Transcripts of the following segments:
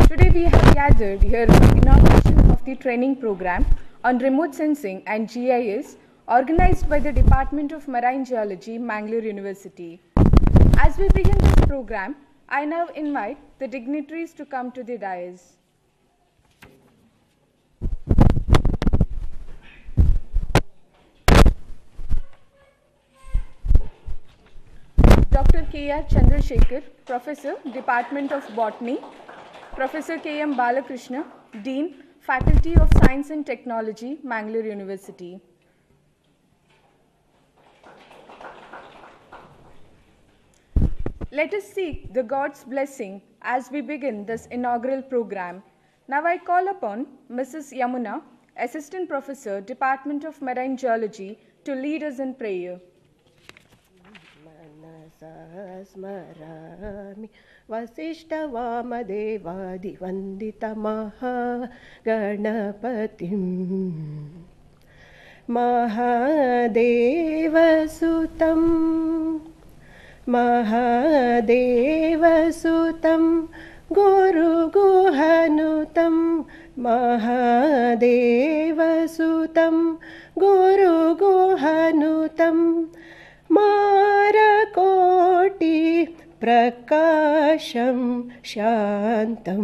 Today we have gathered here for the inauguration of the training program on remote sensing and GIS organized by the Department of Marine Geology, Mangalore University. As we begin this program, I now invite the dignitaries to come to the dais. Dr. K.R. Chandrasekhar, Professor, Department of Botany; Professor K.M. Balakrishna, Dean, Faculty of Science and Technology, Mangalore University; Let us seek the God's blessing as we begin this inaugural program. Now I call upon Mrs. Yamuna, Assistant Professor, Department of Marine Geology, to lead us in prayer. स्मरामि वसिष्ठवामदेवादिवन्दितमहागणपतिं महादेवसुतं गुरुगुहनुतं महादेवसुतं गुरुगुहनुतं मारकोटि प्रकाशं शान्तं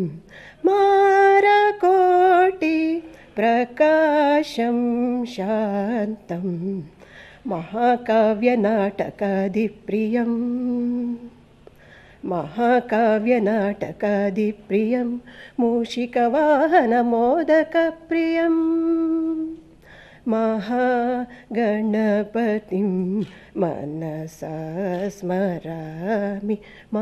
मारकोटि प्रकाशं शान्तं महाकाव्यनाटकादिप्रियं मूषिकवाहनमोदकप्रियं महागणपतिं मनसा स्मरामि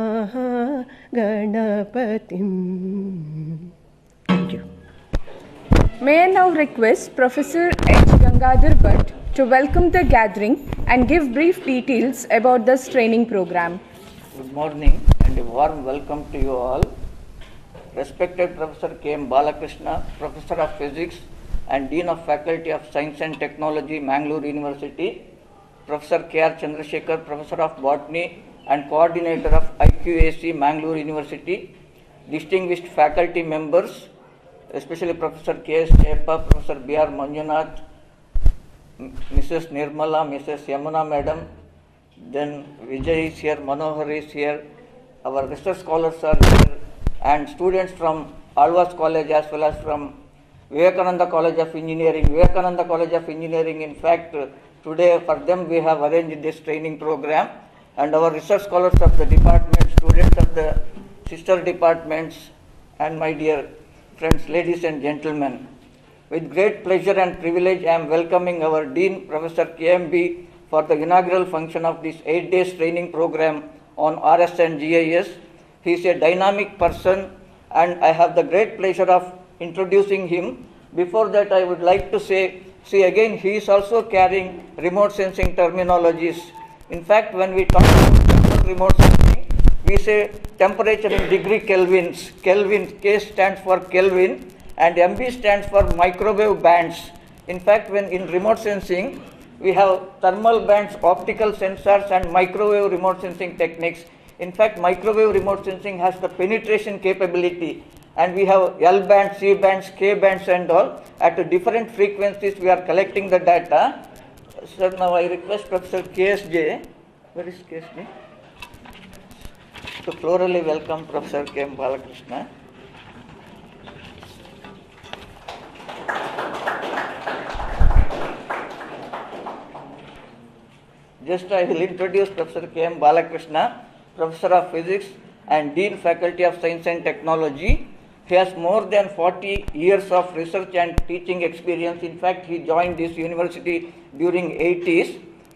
महागणपतिं. Thank you. May I now request Professor H. Gangadhara Bhat to welcome the gathering and give brief details about this training program. Good morning and a warm welcome to you all. Respected Professor K.M. Balakrishna, Professor of Physics and Dean of Faculty of Science and Technology, Mangalore University; Professor K.R. Chandrasekhar, Professor of Botany and Coordinator of IQAC, Mangalore University; distinguished faculty members, especially Professor K.S. Chepa, Professor B.R. Manjunath, Mrs. Nirmala, Mrs. Yamuna Madam, then Vijay is here, Manohar is here, our research scholars are here, and students from Alvas College as well as from Vivekananda College of Engineering. Vivekananda College of Engineering, in fact, today for them we have arranged this training program, and our research scholars of the department, students of the sister departments, and my dear friends, ladies and gentlemen. With great pleasure and privilege, I am welcoming our Dean, Professor KMB, for the inaugural function of this 8 days training program on RS and GIS. He is a dynamic person, and I have the great pleasure of introducing him. Before that, I would like to say, see again, he is also carrying remote sensing terminologies. In fact, when we talk about remote sensing, we say temperature in degree kelvins. Kelvin, K stands for Kelvin, and MB stands for microwave bands. In fact, when in remote sensing, we have thermal bands, optical sensors, and microwave remote sensing techniques. In fact, microwave remote sensing has the penetration capability, and we have L bands, C bands, K bands and all. At different frequencies we are collecting the data. Sir, now I request Professor KSJ, where is KSJ? To plurally welcome Professor K.M. Balakrishna. Just I will introduce Professor K.M. Balakrishna, Professor of Physics and Dean Faculty of Science and Technology. He has more than 40 years of research and teaching experience. In fact, he joined this university during 80s.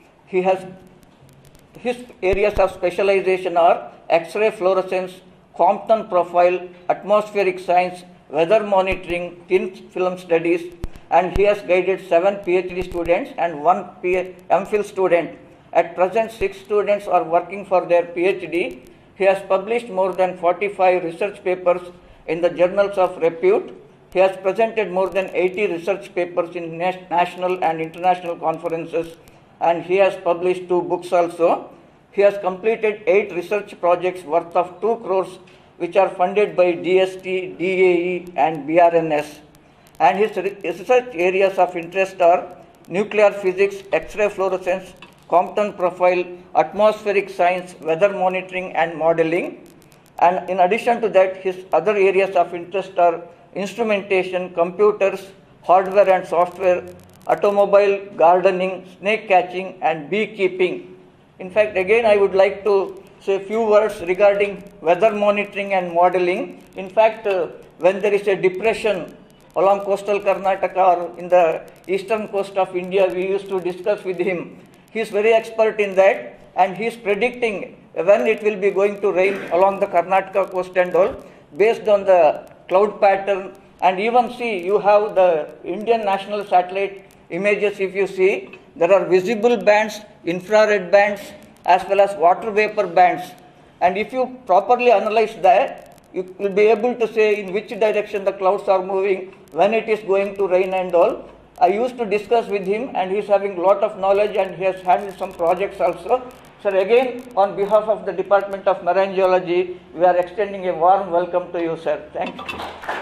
His areas of specialization are X-ray fluorescence, Compton profile, atmospheric science, weather monitoring, thin film studies, and he has guided 7 PhD students and 1 MPhil student. At present, 6 students are working for their PhD. He has published more than 45 research papers in the journals of repute. He has presented more than 80 research papers in national and international conferences, and he has published 2 books also. He has completed 8 research projects worth of 2 crores which are funded by DST, DAE and BRNS. And his research areas of interest are nuclear physics, X-ray fluorescence, Compton profile, atmospheric science, weather monitoring and modeling. And in addition to that, his other areas of interest are instrumentation, computers, hardware and software, automobile, gardening, snake catching and beekeeping. In fact, again, I would like to say a few words regarding weather monitoring and modeling. In fact, when there is a depression along coastal Karnataka or in the eastern coast of India, we used to discuss with him. He is very expert in that, and he is predicting when it will be going to rain along the Karnataka coast and all, based on the cloud pattern. And even see, you have the Indian national satellite images. If you see, there are visible bands, infrared bands, as well as water vapor bands. And if you properly analyze that, you will be able to say in which direction the clouds are moving, when it is going to rain and all. I used to discuss with him, and he is having a lot of knowledge, and he has handled some projects also. Sir, again, on behalf of the Department of Marine Geology, we are extending a warm welcome to you, sir. Thank you.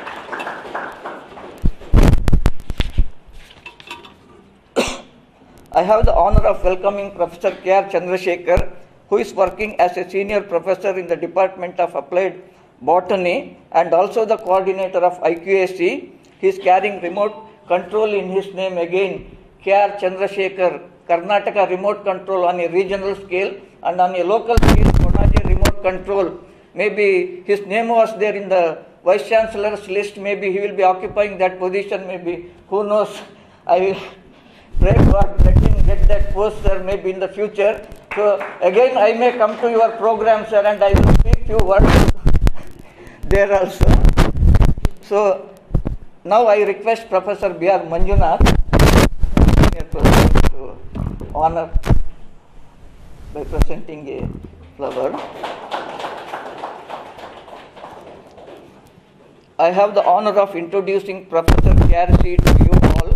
I have the honor of welcoming Professor K.R. Chandrasekhar, who is working as a senior professor in the Department of Applied Botany and also the coordinator of IQAC. He is carrying remote control in his name again, K.R. Chandrasekhar, Karnataka remote control on a regional scale, and on a local scale, Konaje remote control. Maybe his name was there in the Vice Chancellor's list, maybe he will be occupying that position, maybe, who knows. I will pray God, let him get that post, sir, maybe in the future. So again, I may come to your program, sir, and I will speak few words there also. So now I request Professor B.R. Manjunath to honor by presenting a flower. I have the honor of introducing Professor K.R.C. to you all.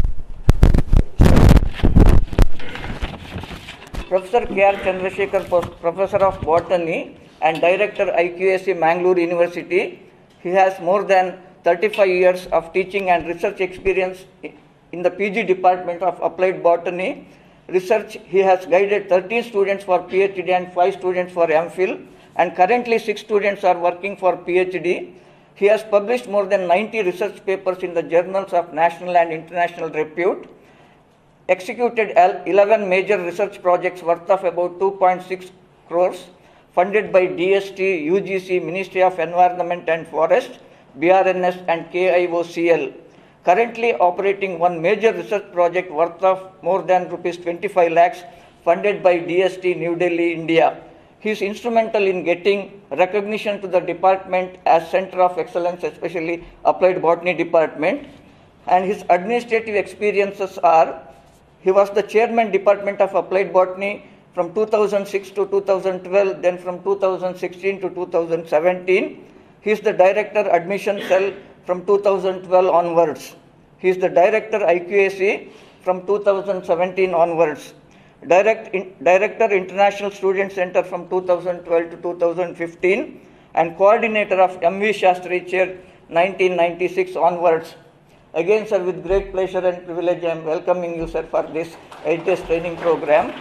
Professor K.R. Chandrasekhar, Professor of Botany and Director IQAC Mangalore University. He has more than 35 years of teaching and research experience in the PG Department of Applied Botany. Research, he has guided 13 students for PhD and 5 students for MPhil, and currently 6 students are working for PhD. He has published more than 90 research papers in the journals of national and international repute, executed 11 major research projects worth of about 2.6 crores, funded by DST, UGC, Ministry of Environment and Forest, BRNS and KIOCL. Currently operating one major research project worth of more than rupees 25 lakhs, funded by DST, New Delhi, India. He is instrumental in getting recognition to the department as Center of Excellence, especially Applied Botany Department. And his administrative experiences are, he was the Chairman Department of Applied Botany from 2006 to 2012, then from 2016 to 2017. He is the Director Admission Cell from 2012 onwards. He is the Director IQAC from 2017 onwards. Director International Student Center from 2012 to 2015 and Coordinator of M.V. Shastri Chair 1996 onwards. Again, sir, with great pleasure and privilege, I am welcoming you, sir, for this 8 days training program.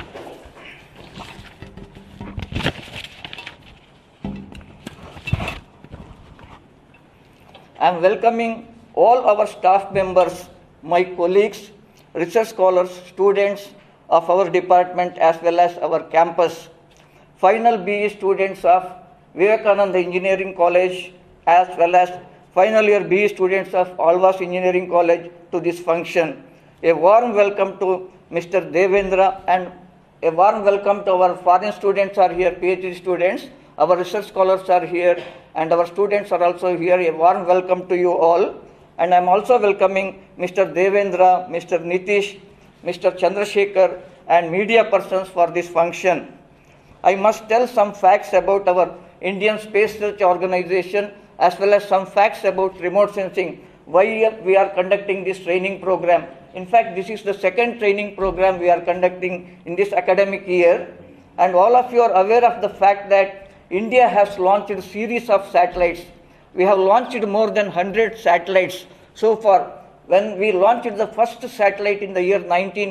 I am welcoming all our staff members, my colleagues, research scholars, students of our department as well as our campus, final BE students of Vivekananda Engineering College as well as final year BE students of Alvas Engineering College to this function. A warm welcome to Mr. Devendra and a warm welcome to our foreign students are here, PhD students. Our research scholars are here and our students are also here. A warm welcome to you all. And I am also welcoming Mr. Devendra, Mr. Nitish, Mr. Chandrasekhar and media persons for this function. I must tell some facts about our Indian Space Research Organization as well as some facts about remote sensing, why we are conducting this training program. In fact, this is the second training program we are conducting in this academic year. And all of you are aware of the fact that India has launched a series of satellites. We have launched more than 100 satellites so far. When we launched the first satellite in the year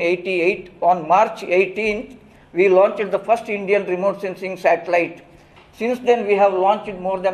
1988, on March 18th, we launched the first Indian remote sensing satellite. Since then, we have launched more than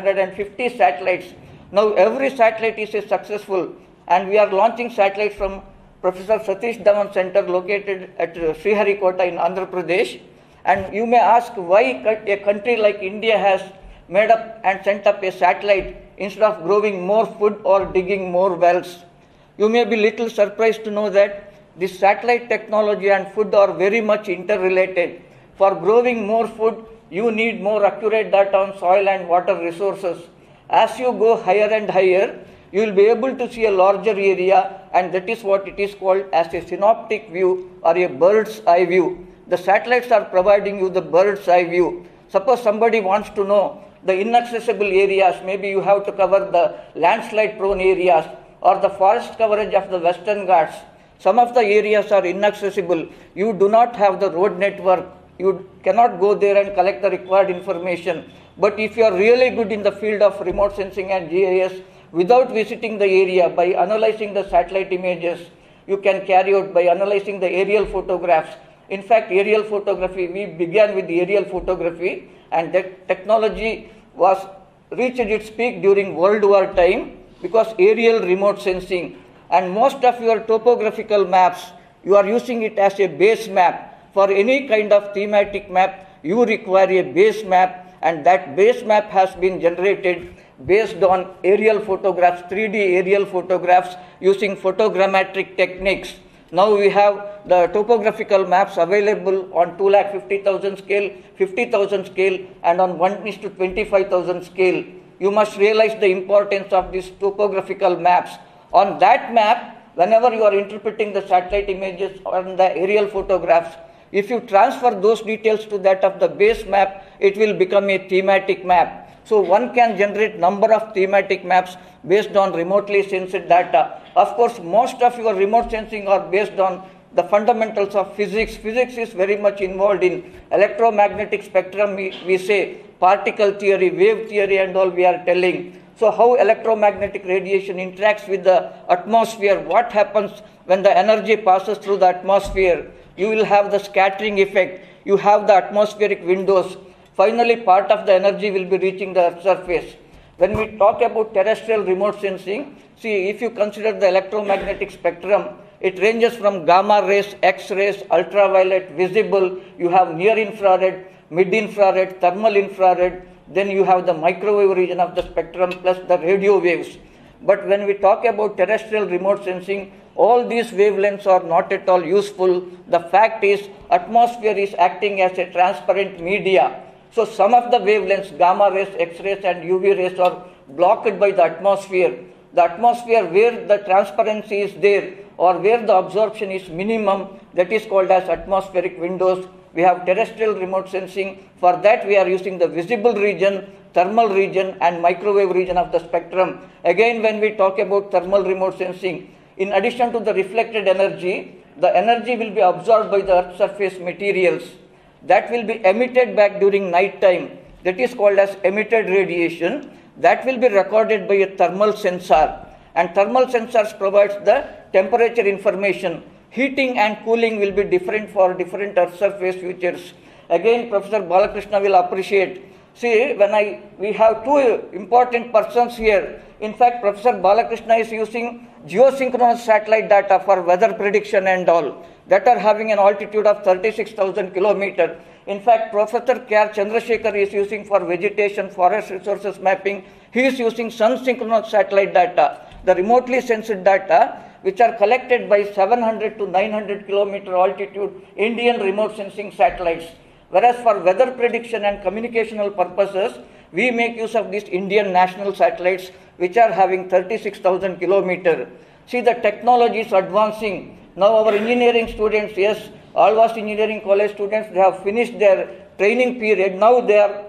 150 satellites. Now, every satellite is successful, and we are launching satellites from Professor Satish Dhawan Center located at Sriharikota in Andhra Pradesh. And you may ask why a country like India has made up and sent up a satellite instead of growing more food or digging more wells. You may be little surprised to know that this satellite technology and food are very much interrelated. For growing more food, you need more accurate data on soil and water resources. As you go higher and higher, you will be able to see a larger area, and that is what it is called as a synoptic view or a bird's eye view. The satellites are providing you the bird's eye view. Suppose somebody wants to know the inaccessible areas, maybe you have to cover the landslide prone areas or the forest coverage of the Western Ghats. Some of the areas are inaccessible. You do not have the road network. You cannot go there and collect the required information. But if you are really good in the field of remote sensing and GIS, without visiting the area, by analyzing the satellite images, you can carry out by analyzing the aerial photographs. In fact, aerial photography, we began with aerial photography, and that technology was reached its peak during World War time because aerial remote sensing. And most of your topographical maps, you are using it as a base map. For any kind of thematic map, you require a base map, and that base map has been generated based on aerial photographs, 3D aerial photographs using photogrammetric techniques. Now we have the topographical maps available on 2,50,000 scale, 50,000 scale, and on 1:25,000 scale. You must realize the importance of these topographical maps. On that map, whenever you are interpreting the satellite images on the aerial photographs, if you transfer those details to that of the base map, it will become a thematic map. So one can generate number of thematic maps based on remotely sensed data. Of course, most of your remote sensing are based on the fundamentals of physics. Physics is very much involved in electromagnetic spectrum, we say particle theory, wave theory and all we are telling. So how electromagnetic radiation interacts with the atmosphere, what happens when the energy passes through the atmosphere. You will have the scattering effect, you have the atmospheric windows. Finally, part of the energy will be reaching the Earth's surface. When we talk about terrestrial remote sensing, see, if you consider the electromagnetic spectrum, it ranges from gamma rays, X-rays, ultraviolet, visible, you have near infrared, mid-infrared, thermal infrared, then you have the microwave region of the spectrum plus the radio waves. But when we talk about terrestrial remote sensing, all these wavelengths are not at all useful. The fact is, atmosphere is acting as a transparent media. So some of the wavelengths, gamma rays, X-rays and UV rays are blocked by the atmosphere. The atmosphere where the transparency is there or where the absorption is minimum, that is called as atmospheric windows. We have terrestrial remote sensing. For that we are using the visible region, thermal region and microwave region of the spectrum. Again, when we talk about thermal remote sensing, in addition to the reflected energy, the energy will be absorbed by the Earth's surface materials. That will be emitted back during night time. That is called as emitted radiation. That will be recorded by a thermal sensor. And thermal sensors provides the temperature information. Heating and cooling will be different for different Earth surface features. Again, Professor Balakrishna will appreciate. See, we have two important persons here. In fact, Professor Balakrishna is using geosynchronous satellite data for weather prediction and all that are having an altitude of 36,000 kilometers. In fact, Professor K.R. Chandrasekhar is using for vegetation, forest resources mapping. He is using sun synchronous satellite data, the remotely sensed data, which are collected by 700 to 900 kilometer altitude Indian remote sensing satellites. Whereas for weather prediction and communicational purposes, we make use of these Indian national satellites, which are having 36,000 kilometers. See, the technology is advancing. Now our engineering students, yes, Alvast Engineering College students, they have finished their training period. Now they are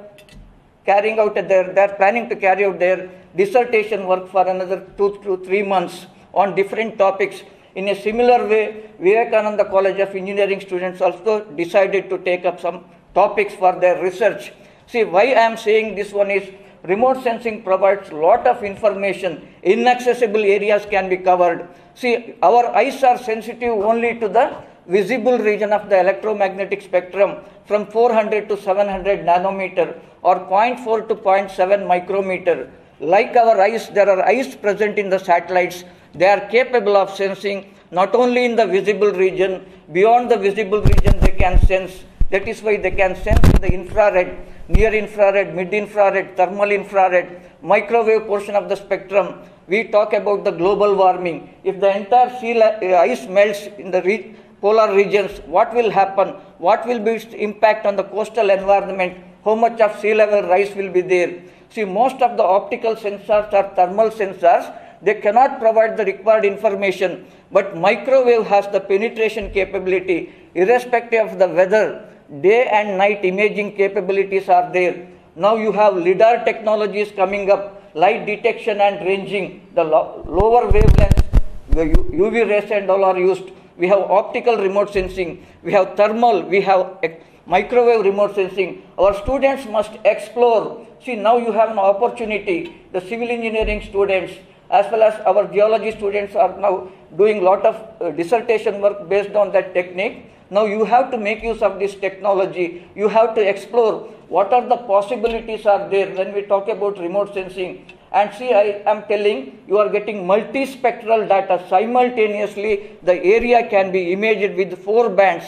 planning to carry out their dissertation work for another 2 to 3 months on different topics. In a similar way, Vivekananda College of Engineering students also decided to take up some topics for their research. See, why I am saying this one is remote sensing provides lot of information. Inaccessible areas can be covered. See, our eyes are sensitive only to the visible region of the electromagnetic spectrum from 400 to 700 nanometer or 0.4 to 0.7 micrometer. Like our eyes, there are eyes present in the satellites. They are capable of sensing not only in the visible region, beyond the visible region they can sense. That is why they can sense in the infrared, near infrared, mid infrared, thermal infrared, microwave portion of the spectrum. We talk about the global warming. If the entire ice melts in the polar regions, what will happen? What will be its impact on the coastal environment? How much of sea level rise will be there? See, most of the optical sensors are thermal sensors. They cannot provide the required information, but microwave has the penetration capability. Irrespective of the weather, day and night imaging capabilities are there. Now you have LIDAR technologies coming up, light detection and ranging, the lower wavelengths, the UV rays and all are used. We have optical remote sensing, we have thermal, we have microwave remote sensing. Our students must explore. See, now you have an opportunity. The civil engineering students as well as our geology students are now doing a lot of dissertation work based on that technique. Now you have to make use of this technology. You have to explore what are the possibilities are there when we talk about remote sensing. And see, I am telling you are getting multispectral data. Simultaneously, the area can be imaged with 4 bands,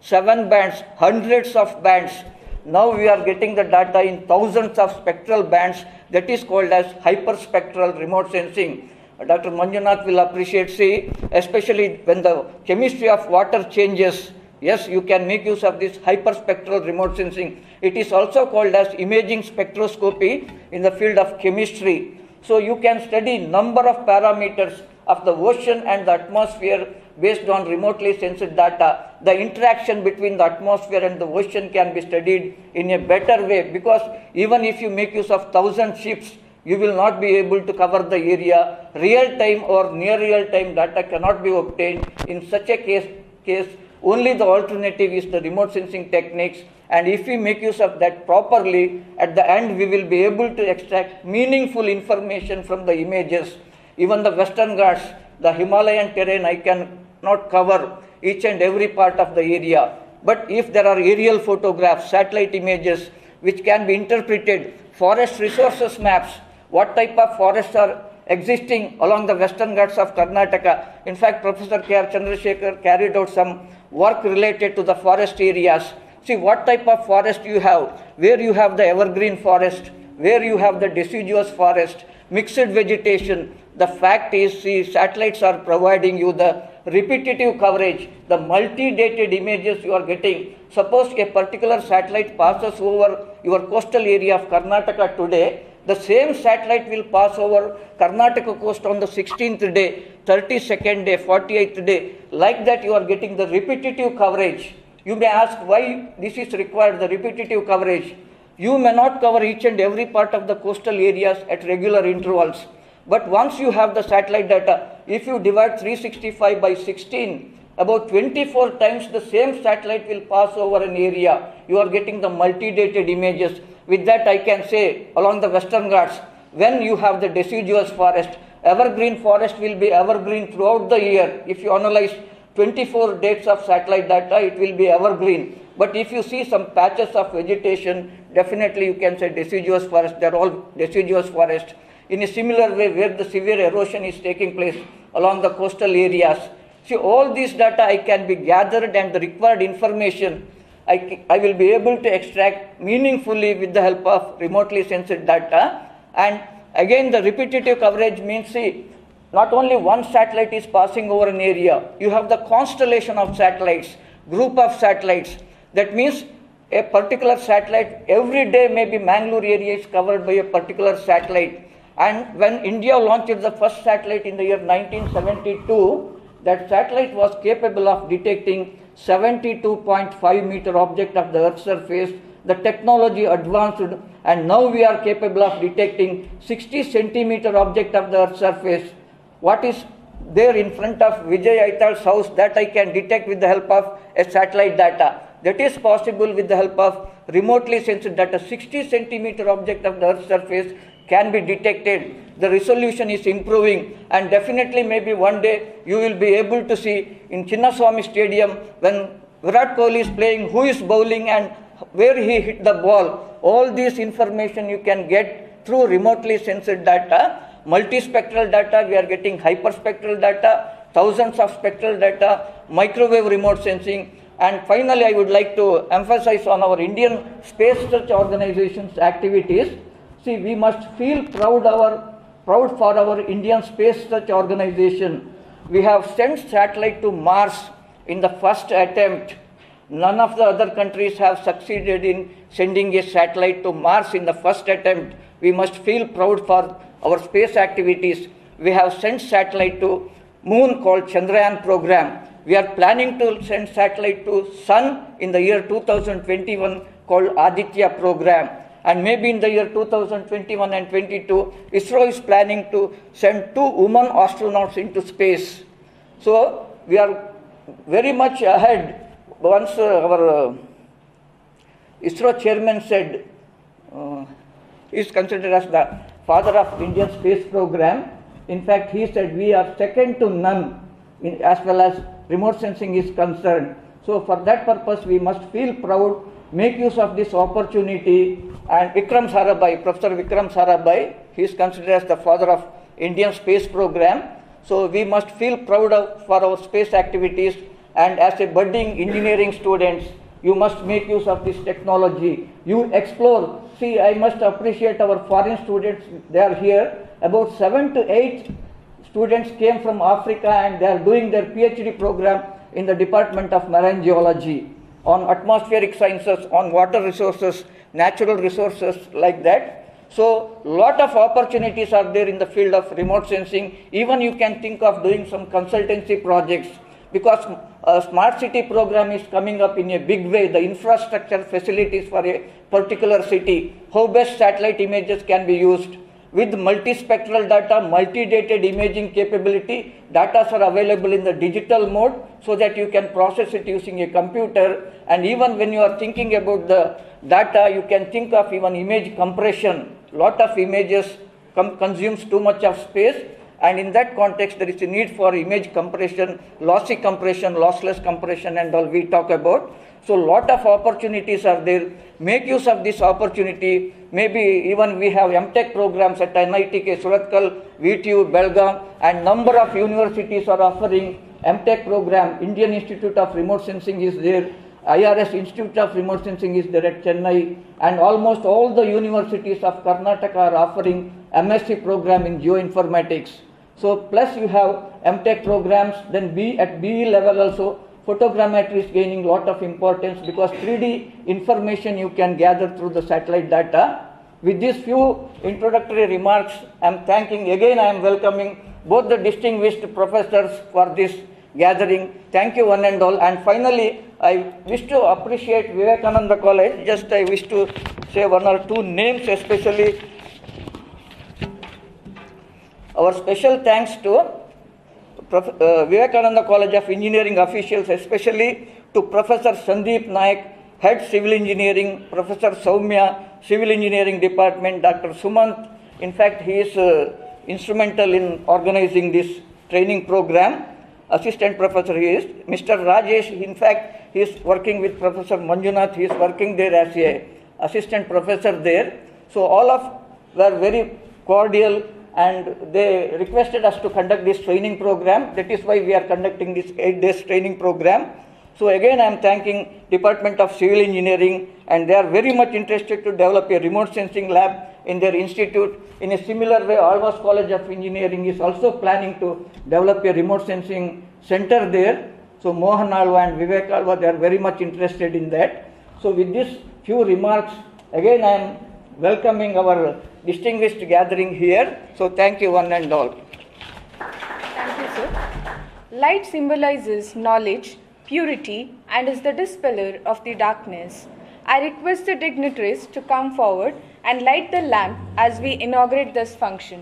7 bands, hundreds of bands. Now we are getting the data in thousands of spectral bands. That is called as hyperspectral remote sensing. Dr. Manjunath will appreciate, see, especially when the chemistry of water changes. Yes, you can make use of this hyperspectral remote sensing. It is also called as imaging spectroscopy in the field of chemistry. So you can study number of parameters of the ocean and the atmosphere based on remotely sensed data. The interaction between the atmosphere and the ocean can be studied in a better way, because even if you make use of 1,000 ships, you will not be able to cover the area. Real time or near real time data cannot be obtained. In such a case, only the alternative is the remote sensing techniques, and if we make use of that properly, at the end we will be able to extract meaningful information from the images. Even the Western Ghats, the Himalayan terrain, I cannot cover each and every part of the area. But if there are aerial photographs, satellite images, which can be interpreted, forest resources maps, what type of forests are existing along the Western Ghats of Karnataka. In fact, Professor K.R. Chandrasekhar carried out some work related to the forest areas. See what type of forest you have, where you have the evergreen forest, where you have the deciduous forest, mixed vegetation. The fact is, see, satellites are providing you the repetitive coverage, the multi-dated images you are getting. Suppose a particular satellite passes over your coastal area of Karnataka today, the same satellite will pass over Karnataka coast on the 16th day, 32nd day, 48th day. Like that, you are getting the repetitive coverage. You may ask why this is required, the repetitive coverage. You may not cover each and every part of the coastal areas at regular intervals. But once you have the satellite data, if you divide 365 by 16, about 24 times the same satellite will pass over an area. You are getting the multi-dated images. With that, I can say, along the Western Ghats, when you have the deciduous forest, evergreen forest will be evergreen throughout the year. If you analyze 24 dates of satellite data, it will be evergreen. But if you see some patches of vegetation, definitely you can say deciduous forest, they are all deciduous forest. In a similar way, where the severe erosion is taking place along the coastal areas. See, all these data I can be gathered, and the required information I will be able to extract meaningfully with the help of remotely sensed data. And again, the repetitive coverage means, see, not only one satellite is passing over an area, you have the constellation of satellites, group of satellites. That means a particular satellite, every day maybe Mangalore area is covered by a particular satellite. And when India launched the first satellite in the year 1972, that satellite was capable of detecting 72.5 meter object of the Earth's surface. The technology advanced, and now we are capable of detecting 60 centimeter object of the Earth's surface. What is there in front of Vijay Aital's house, that I can detect with the help of a satellite data. That is possible with the help of remotely sensed that a 60 centimeter object of the Earth's surface can be detected. The resolution is improving, and definitely maybe one day you will be able to see in Chinnaswamy Stadium when Virat Kohli is playing, who is bowling and where he hit the ball. All this information you can get through remotely sensed data. Multispectral data, we are getting hyperspectral data, thousands of spectral data, microwave remote sensing. And finally, I would like to emphasize on our Indian Space Research Organization's activities. See, we must feel proud for our Indian Space Research Organization. We have sent satellite to Mars in the first attempt. None of the other countries have succeeded in sending a satellite to Mars in the first attempt. We must feel proud for our space activities. We have sent satellite to Moon called Chandrayaan program. We are planning to send satellite to Sun in the year 2021 called Aditya program. And maybe in the year 2021 and 22, ISRO is planning to send 2 women astronauts into space. So we are very much ahead. Once our ISRO chairman said, he is considered as the father of Indian space program. In fact, he said we are second to none as well as remote sensing is concerned. So for that purpose, we must feel proud, make use of this opportunity. And Vikram Sarabhai, Professor Vikram Sarabhai, he is considered as the father of Indian space program. So we must feel proud for our space activities. And as a budding engineering students, you must make use of this technology. You explore. See, I must appreciate our foreign students. They are here. About 7 to 8 students came from Africa, and they are doing their PhD program in the Department of Marine Geology on atmospheric sciences, on water resources, natural resources, like that. So, lot of opportunities are there in the field of remote sensing. Even you can think of doing some consultancy projects, because a smart city program is coming up in a big way. The infrastructure facilities for a particular city, how best satellite images can be used. With multispectral data, multi-dated imaging capability, data are available in the digital mode so that you can process it using a computer. And even when you are thinking about the data, you can think of even image compression. Lot of images consumes too much of space, and in that context there is a need for image compression, lossy compression, lossless compression and all we talk about. So lot of opportunities are there. Make use of this opportunity. Maybe even we have MTech programs at NITK, Suratkal, VTU, Belgaum, and number of universities are offering MTech program. Indian Institute of Remote Sensing is there. IRS Institute of Remote Sensing is there at Chennai, and almost all the universities of Karnataka are offering MSc program in geoinformatics. So plus you have MTech programs, then at BE level also photogrammetry is gaining lot of importance, because 3D information you can gather through the satellite data. With these few introductory remarks, I am thanking again, I am welcoming both the distinguished professors for this gathering. Thank you one and all. And finally, I wish to appreciate Vivekananda College. Just I wish to say one or two names, especially our special thanks to Vivekananda College of Engineering officials, especially to Professor Sandeep Naik, Head Civil Engineering, Professor Soumya, Civil Engineering Department, Dr. Sumant. In fact, he is instrumental in organizing this training program. Assistant Professor he is. Mr. Rajesh, in fact, he is working with Professor Manjunath. He is working there as a Assistant Professor there. So all of were very cordial, and they requested us to conduct this training program. That is why we are conducting this 8 days training program. So again, I am thanking Department of Civil Engineering, and they are very much interested to develop a remote sensing lab in their institute. In a similar way, Alvas College of Engineering is also planning to develop a remote sensing center there. So Mohan Alva and Vivek Alva, they are very much interested in that. So with these few remarks, again I am welcoming our distinguished gathering here. So thank you one and all. Thank you, sir. Light symbolizes knowledge, purity, and is the dispeller of the darkness. I request the dignitaries to come forward and light the lamp as we inaugurate this function.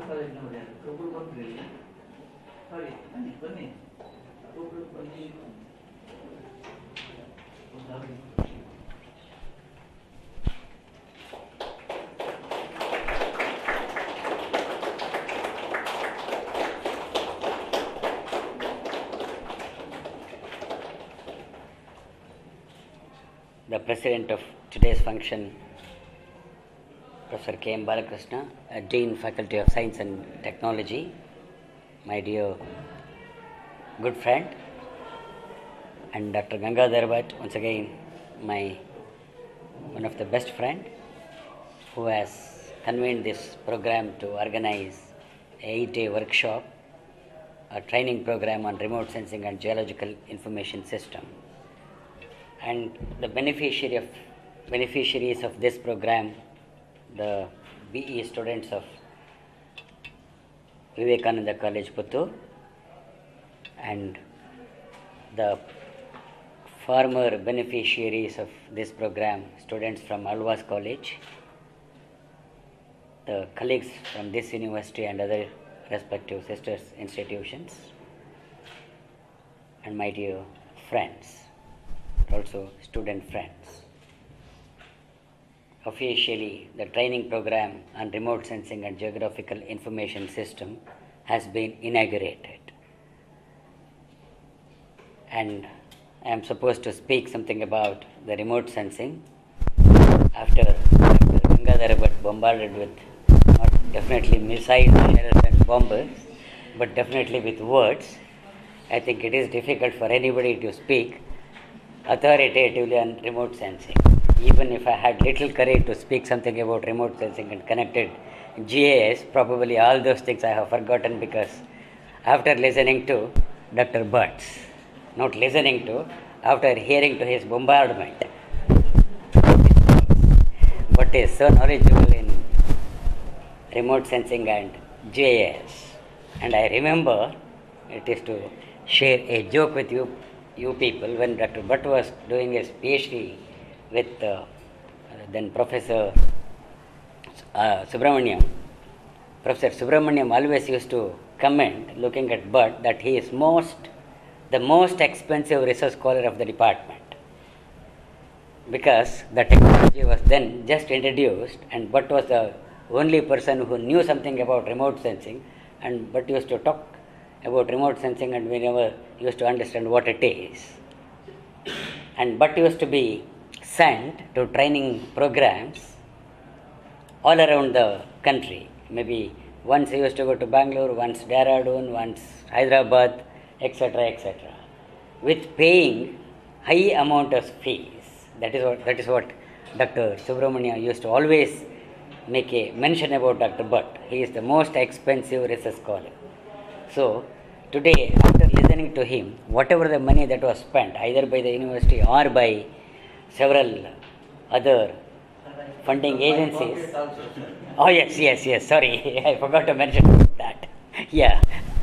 The president of today's function, Professor K.M. Balakrishna, Dean, Faculty of Science and Technology, my dear good friend, and Dr. Gangadhara Bhat, once again one of the best friend, who has convened this program to organize a 8-day workshop, a training program on remote sensing and geological information system. And the beneficiaries of this program, the BE students of Vivekananda College, Puttur, and the former beneficiaries of this program, students from Alvas College, the colleagues from this university and other respective sisters institutions, and my dear friends, also student friends. Officially, the training program on remote sensing and geographical information system has been inaugurated. And I am supposed to speak something about the remote sensing after Gangadhara Bhat bombarded with not definitely missiles, shells and bombers, but definitely with words. I think it is difficult for anybody to speak authoritatively on remote sensing. Even if I had little courage to speak something about remote sensing and connected GIS, probably all those things I have forgotten, because after listening to Dr. Bhat, not listening to, after hearing to his bombardment, Bhat is so knowledgeable in remote sensing and GIS. And I remember, it is to share a joke with you people, when Dr. Bhat was doing his PhD with then Professor Subramaniam. Professor Subramaniam always used to comment, looking at Bhat, that he is the most expensive research scholar of the department, because the technology was then just introduced, and Bhat was the only person who knew something about remote sensing, and Bhat used to talk about remote sensing, and we never used to understand what it is. And Bhat used to be sent to training programs all around the country. Maybe once he used to go to Bangalore, once Dehradun, once Hyderabad, etc., with paying high amount of fees. That is what Dr. Subramania used to always make a mention about Dr. Bhat. He is the most expensive research scholar. So today, after listening to him, whatever the money that was spent, either by the university or by several other funding agencies. Oh yes, sorry, I forgot to mention that. Yeah.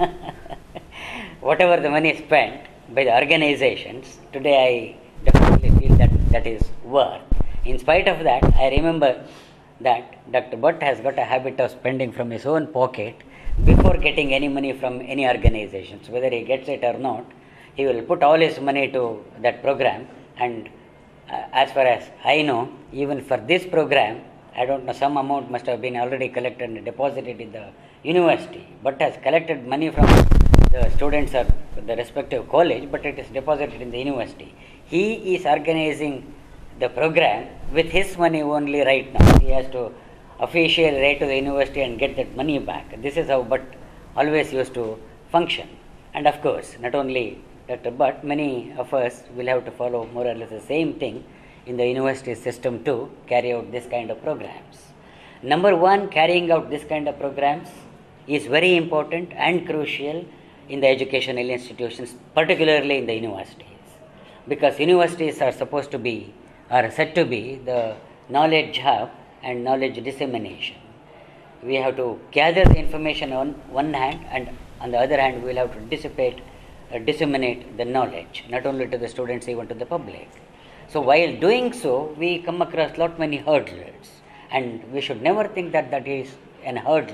Whatever the money spent by the organizations, today I definitely feel that is worth. In spite of that, I remember that Dr. Bhat has got a habit of spending from his own pocket before getting any money from any organizations. Whether he gets it or not, he will put all his money to that program. And as far as I know, even for this program, I don't know, some amount must have been already collected and deposited in the university. Bhat has collected money from the students of the respective college, but it is deposited in the university. He is organizing the program with his money only right now. He has to officially write to the university and get that money back. This is how Bhat always used to function. And of course, not only Dr. Bhat, many of us will have to follow more or less the same thing in the university system to carry out this kind of programs. Number one, carrying out this kind of programs is very important and crucial in the educational institutions, particularly in the universities. Because universities are said to be the knowledge hub and knowledge dissemination. We have to gather the information on one hand, and on the other hand, we will have to disseminate the knowledge, not only to the students, even to the public. So while doing so, we come across many hurdles, and we should never think that is an hurdle,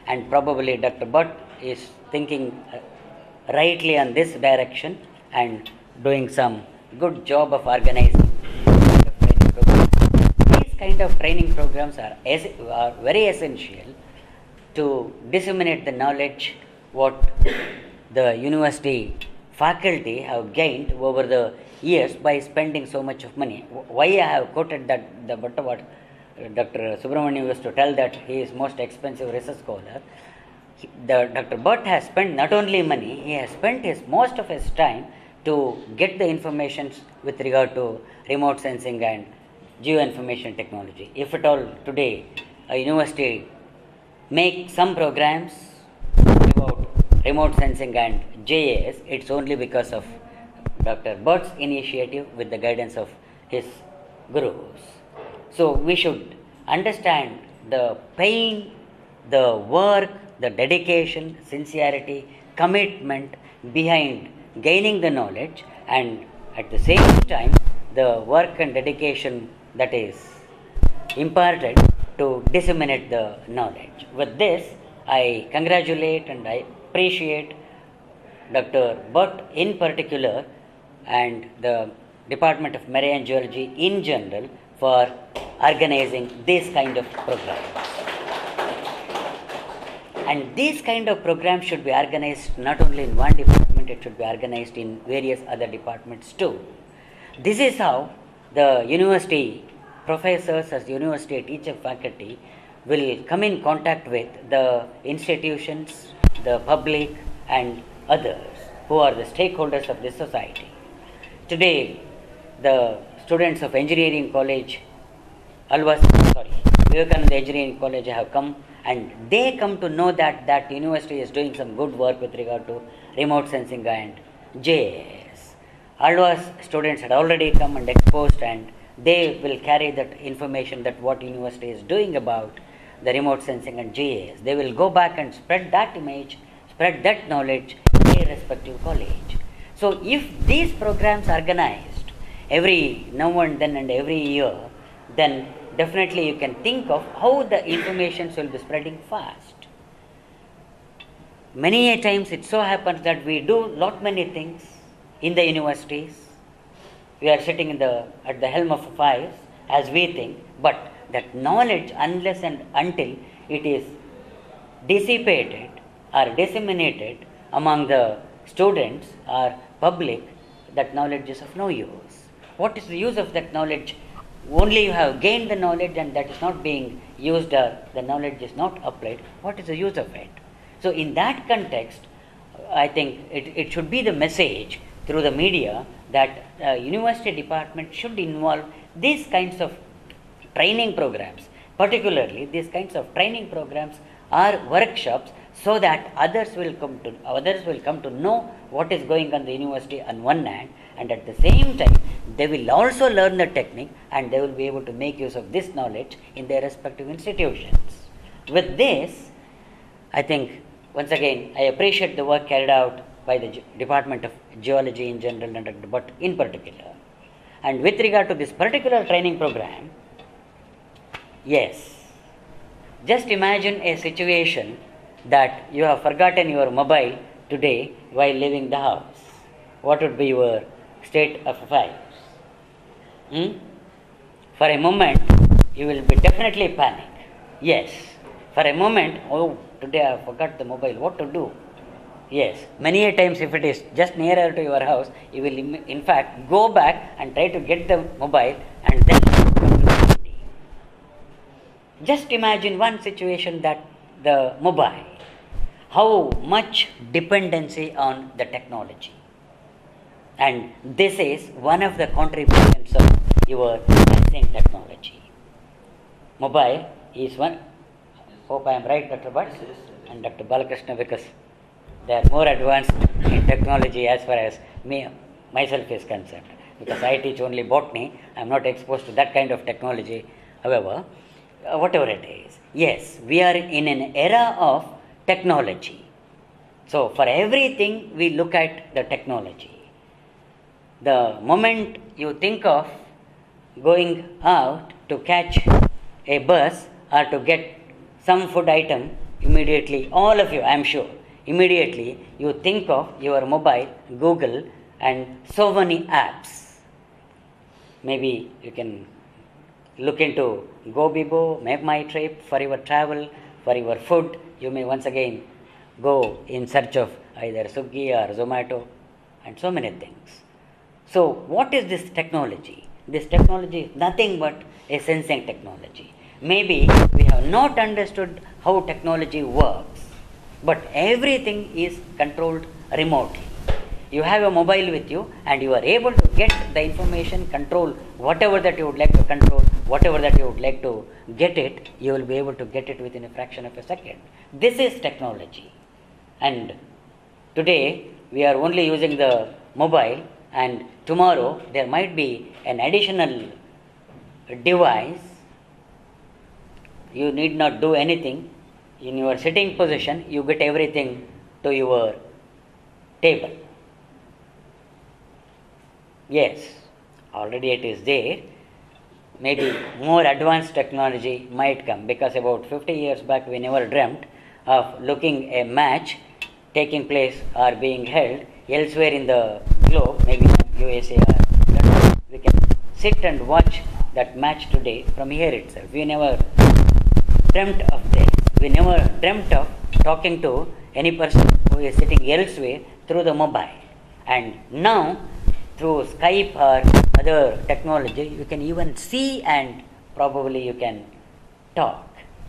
and probably Dr. Bhat is thinking rightly on this direction and doing some good job of organizing training programs. These kind of training programs are very essential to disseminate the knowledge what the university faculty have gained over the years by spending so much of money. Why I have quoted that the what Dr. Subramanian used to tell that he is most expensive research scholar. Dr. Bhat has spent not only money, he has spent most of his time to get the information with regard to remote sensing and geoinformation technology. If at all today a university make some programs about remote sensing and GIS, it's only because of Dr. Bhatt's initiative with the guidance of his gurus. So we should understand the pain, the work, the dedication, sincerity, commitment behind gaining the knowledge, and at the same time the work and dedication that is imparted to disseminate the knowledge. With this, I congratulate and I appreciate Dr. Bhat in particular and the Department of Marine Geology in general for organizing this kind of programs. And these kind of programs should be organized not only in one department, it should be organized in various other departments too. This is how the university professors as university teacher faculty will come in contact with the institutions, the public and others who are the stakeholders of this society. Today, the students of engineering college, Vivekananda Engineering College have come and they come to know that university is doing some good work with regard to remote sensing and GIS. Alva's students had already come and exposed and they will carry that information that what university is doing about the remote sensing and GIS. They will go back and spread that image, spread that knowledge in their respective college. So if these programs are organized every now and then and every year, then definitely you can think of how the information will be spreading fast. Many a times it so happens that we do many things in the universities. We are sitting at the helm of affairs as we think, but that knowledge, unless and until it is dissipated or disseminated among the students or public, that knowledge is of no use. What is the use of that knowledge? Only you have gained the knowledge and that is not being used or the knowledge is not applied. What is the use of it? So in that context, I think it should be the message through the media that university department should involve these kinds of training programs. Particularly, these kinds of training programs are workshops so that others will come to know what is going on in the university on one hand, and at the same time they will also learn the technique and they will be able to make use of this knowledge in their respective institutions. With this, I think once again I appreciate the work carried out by the Department of Geology in general and Dr. Bhat in particular. And with regard to this particular training program, yes, just imagine a situation that you have forgotten your mobile today while leaving the house. What would be your state of affairs? For a moment, you will be definitely panic. Yes, for a moment, oh, today I forgot the mobile, what to do? Yes, many a times if it is just nearer to your house, you will in fact go back and try to get the mobile and then come to the city. Just imagine one situation that the mobile, how much dependency on the technology. And this is one of the contributions of your sensing technology. Mobile is one, hope I am right, Dr. Bhat and Dr. Balakrishna, because they are more advanced in technology as far as myself is concerned. Because I teach only botany, I am not exposed to that kind of technology. However, whatever it is, yes, we are in an era of technology. So for everything we look at the technology. The moment you think of going out to catch a bus or to get some food item immediately, all of you, I am sure, immediately you think of your mobile, Google, and so many apps. Maybe you can look into GoBibo, Make My Trip for your travel, for your food. You may once again go in search of either Swiggy or Zomato and so many things. So, what is this technology? This technology is nothing but a sensing technology. Maybe we have not understood how technology works, but everything is controlled remotely. You have a mobile with you and you are able to get the information, control whatever that you would like to control, whatever that you would like to get it, you will be able to get it within a fraction of a second. This is technology. And today we are only using the mobile, and tomorrow there might be an additional device. You need not do anything. In your sitting position, you get everything to your table. Yes, already it is there. Maybe more advanced technology might come, because about 50 years back we never dreamt of looking a match taking place or being held elsewhere in the globe, maybe USA or London. We can sit and watch that match today from here itself. We never dreamt of this. We never dreamt of talking to any person who is sitting elsewhere through the mobile. And now, through Skype or other technology, you can even see and probably you can talk.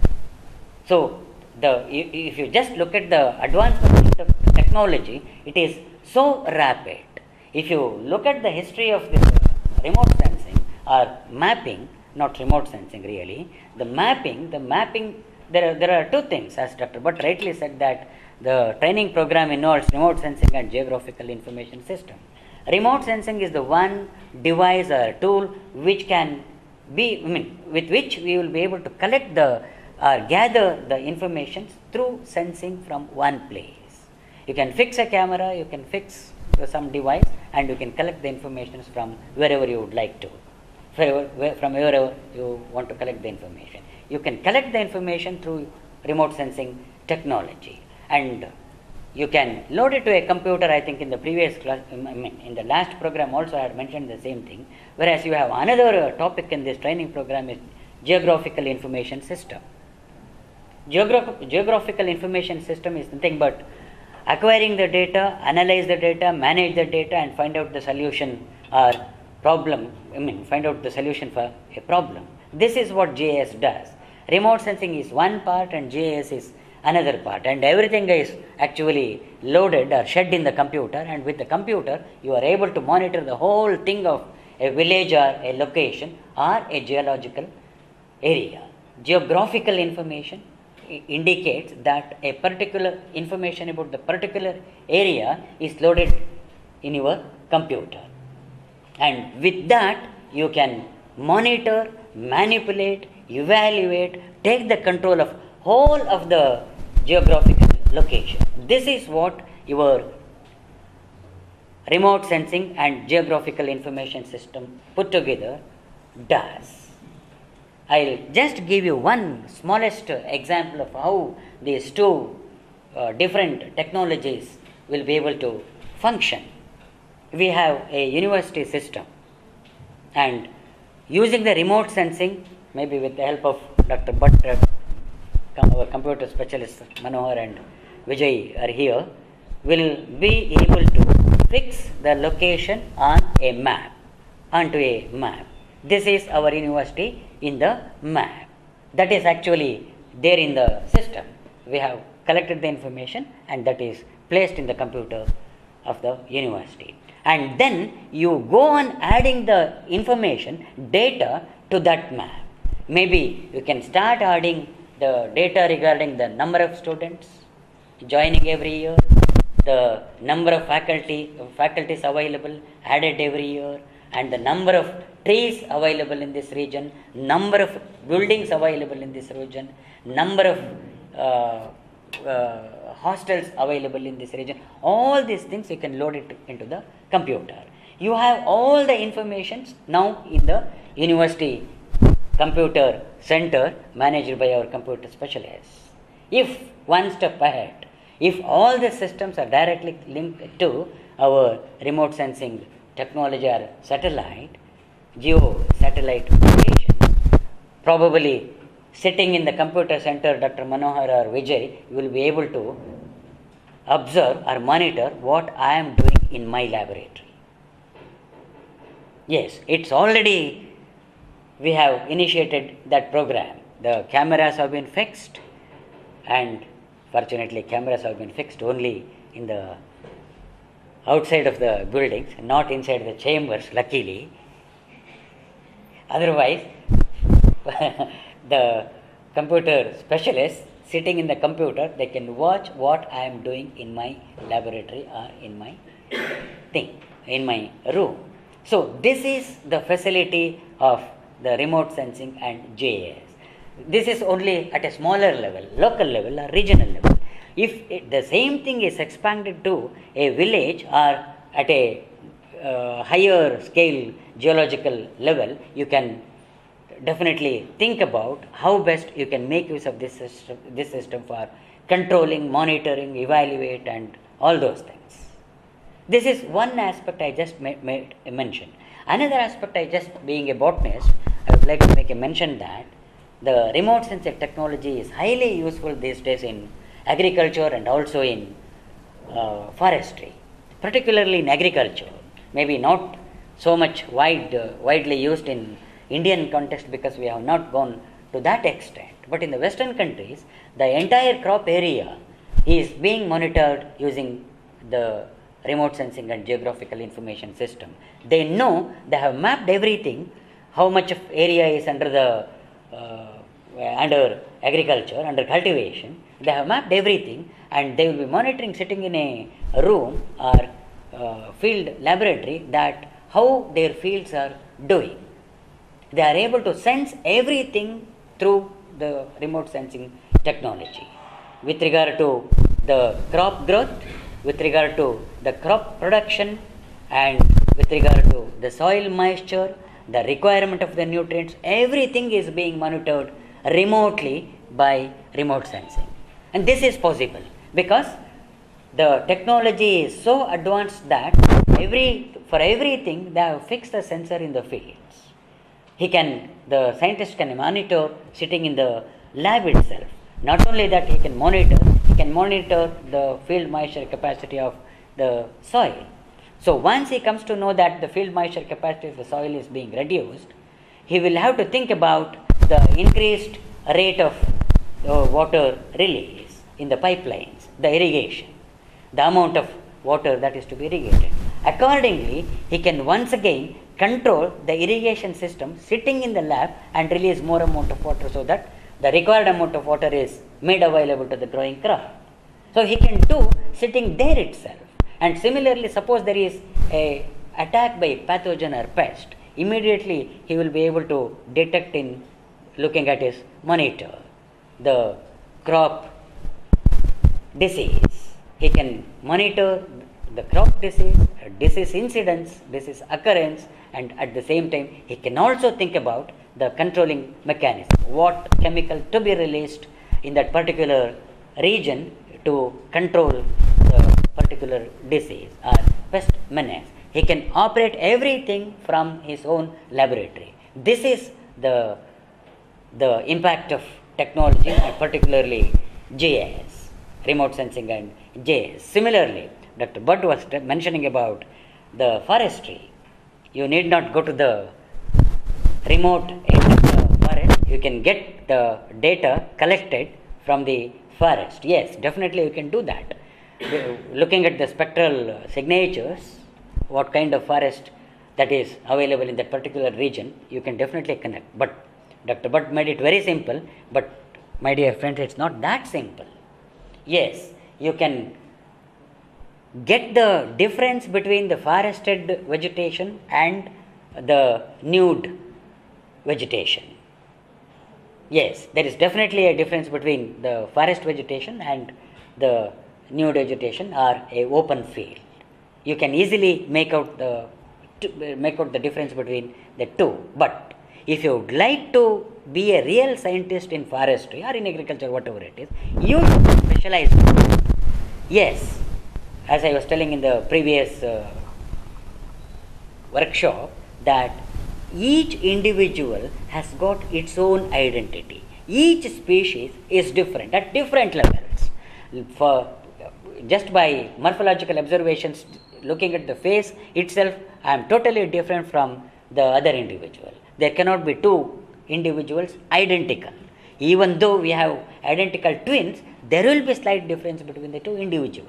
So, if you just look at the advancement of technology, it is so rapid. If you look at the history of this remote sensing or mapping, not remote sensing really, the mapping, there are two things, as Dr. Bhat rightly said, that the training program involves remote sensing and geographical information system. Remote sensing is the one device or tool which can be, with which we will be able to collect gather the information through sensing from one place. You can fix a camera, you can fix some device, and you can collect the information from wherever you would like to, from wherever you want to collect the information. You can collect the information through remote sensing technology, and you can load it to a computer. I think in the previous class, in the last program also I had mentioned the same thing. Whereas you have another topic in this training program is geographical information system. Geographical information system is nothing but acquiring the data, analyze the data, manage the data, and find out the solution or problem. Find out the solution for a problem. This is what GIS does. Remote sensing is one part and GIS is another part, and everything is actually loaded or shed in the computer, and with the computer you are able to monitor the whole thing of a village or a location or a geological area. Geographical information indicates that a particular information about the particular area is loaded in your computer, and with that you can monitor, manipulate, evaluate, take the control of whole of the geographical location. This is what your remote sensing and geographical information system put together does. I'll just give you one smallest example of how these two different technologies will be able to function. We have a university system, and using the remote sensing, maybe with the help of Dr. Bhat, our computer specialists Manohar and Vijay are here, will be able to fix the location onto a map. This is our university in the map. That is actually there in the system. We have collected the information and that is placed in the computer of the university. And then you go on adding the information, data to that map. Maybe you can start adding the data regarding the number of students joining every year, the number of faculties available added every year, and the number of trees available in this region, number of buildings available in this region, number of hostels available in this region. All these things you can load it into the computer. You have all the information now in the university computer center managed by our computer specialists. If one step ahead, if all the systems are directly linked to our remote sensing technology or satellite, geo satellite location, probably sitting in the computer center, Dr. Manohar or Vijay will be able to observe or monitor what I am doing in my laboratory. Yes, it's already, we have initiated that program. The cameras have been fixed, and fortunately cameras have been fixed only in the outside of the buildings, not inside the chambers, luckily. Otherwise, the computer specialists sitting in the computer, they can watch what I am doing in my laboratory or in my thing, in my room. So this is the facility of the remote sensing and GIS. This is only at a smaller level, local level or regional level. If the same thing is expanded to a village or at a higher scale geological level, you can definitely think about how best you can make use of this system for controlling, monitoring, evaluate and all those things. This is one aspect I just made a mention. Another aspect, I just being a botanist, I would like to make a mention that the remote sensing technology is highly useful these days in agriculture and also in forestry, particularly in agriculture. Maybe not so much widely used in Indian context because we have not gone to that extent. But in the Western countries, the entire crop area is being monitored using the remote sensing and geographical information system. They know, they have mapped everything, how much of area is under the under agriculture, under cultivation. They have mapped everything, and they will be monitoring sitting in a room or field laboratory that how their fields are doing. They are able to sense everything through the remote sensing technology with regard to the crop growth, with regard to the crop production, and with regard to the soil moisture, the requirement of the nutrients. Everything is being monitored remotely by remote sensing. And this is possible because the technology is so advanced that for everything they have fixed a sensor in the fields. The scientist can monitor sitting in the lab itself. Not only that, he can monitor the field moisture capacity of the soil. So once he comes to know that the field moisture capacity of the soil is being reduced, he will have to think about the increased rate of water release in the pipelines, the irrigation, the amount of water that is to be irrigated. Accordingly, he can once again control the irrigation system sitting in the lab and release more amount of water so that the required amount of water is made available to the growing crop. So he can do sitting there itself. And similarly, suppose there is a attack by pathogen or pest, immediately he will be able to detect in looking at his monitor the crop disease. He can monitor the crop disease incidence, disease occurrence, and at the same time he can also think about the controlling mechanism, what chemical to be released in that particular region to control the particular disease or pest menace. He can operate everything from his own laboratory. This is the impact of technology, and particularly GIS, remote sensing and GIS. Similarly, Dr. Bhat was mentioning about the forestry. You need not go to the remote end of the forest. You can get the data collected from the forest. Yes, definitely you can do that. Looking at the spectral signatures, what kind of forest that is available in that particular region, you can definitely connect. But Dr. Bhat made it very simple, but my dear friends, it's not that simple. Yes, you can get the difference between the forested vegetation and the nude vegetation. Yes, there is definitely a difference between the forest vegetation and the nude vegetation or a open field. You can easily make out the difference between the two. But if you would like to be a real scientist in forestry or in agriculture, whatever it is, you should specialize. Yes, as I was telling in the previous workshop, that each individual has got its own identity. Each species is different at different levels. For just by morphological observations, looking at the face itself, I am totally different from the other individual. There cannot be two individuals identical. Even though we have identical twins, there will be slight difference between the two individuals.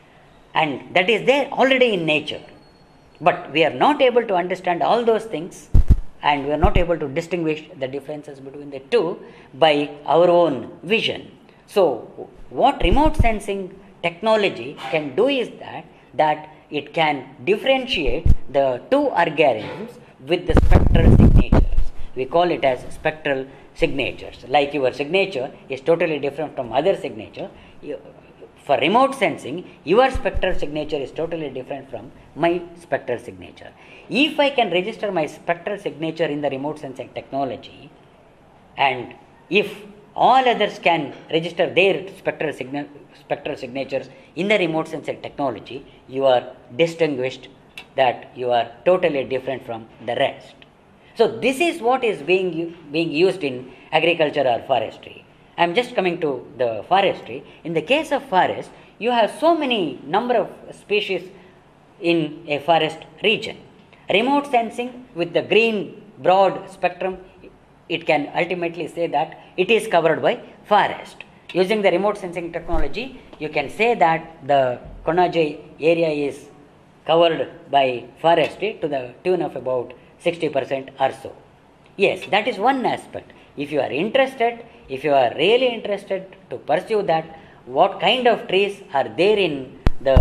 And that is there already in nature. But we are not able to understand all those things, and we are not able to distinguish the differences between the two by our own vision. So, what remote sensing technology can do is that it can differentiate the two organisms with the spectral signatures. We call it as spectral signatures. Like your signature is totally different from other signature. For remote sensing, your spectral signature is totally different from my spectral signature. If I can register my spectral signature in the remote sensing technology, and if all others can register their spectral signatures in the remote sensing technology, you are distinguished, that you are totally different from the rest. So this is what is being used in agriculture or forestry. I am just coming to the forestry. In the case of forest, you have so many number of species in a forest region. Remote sensing with the green broad spectrum, it can ultimately say that it is covered by forest. Using the remote sensing technology, you can say that the Konajai area is covered by forestry to the tune of about 60% or so. Yes, that is one aspect. If you are interested, if you are really interested to pursue that, what kind of trees are there in the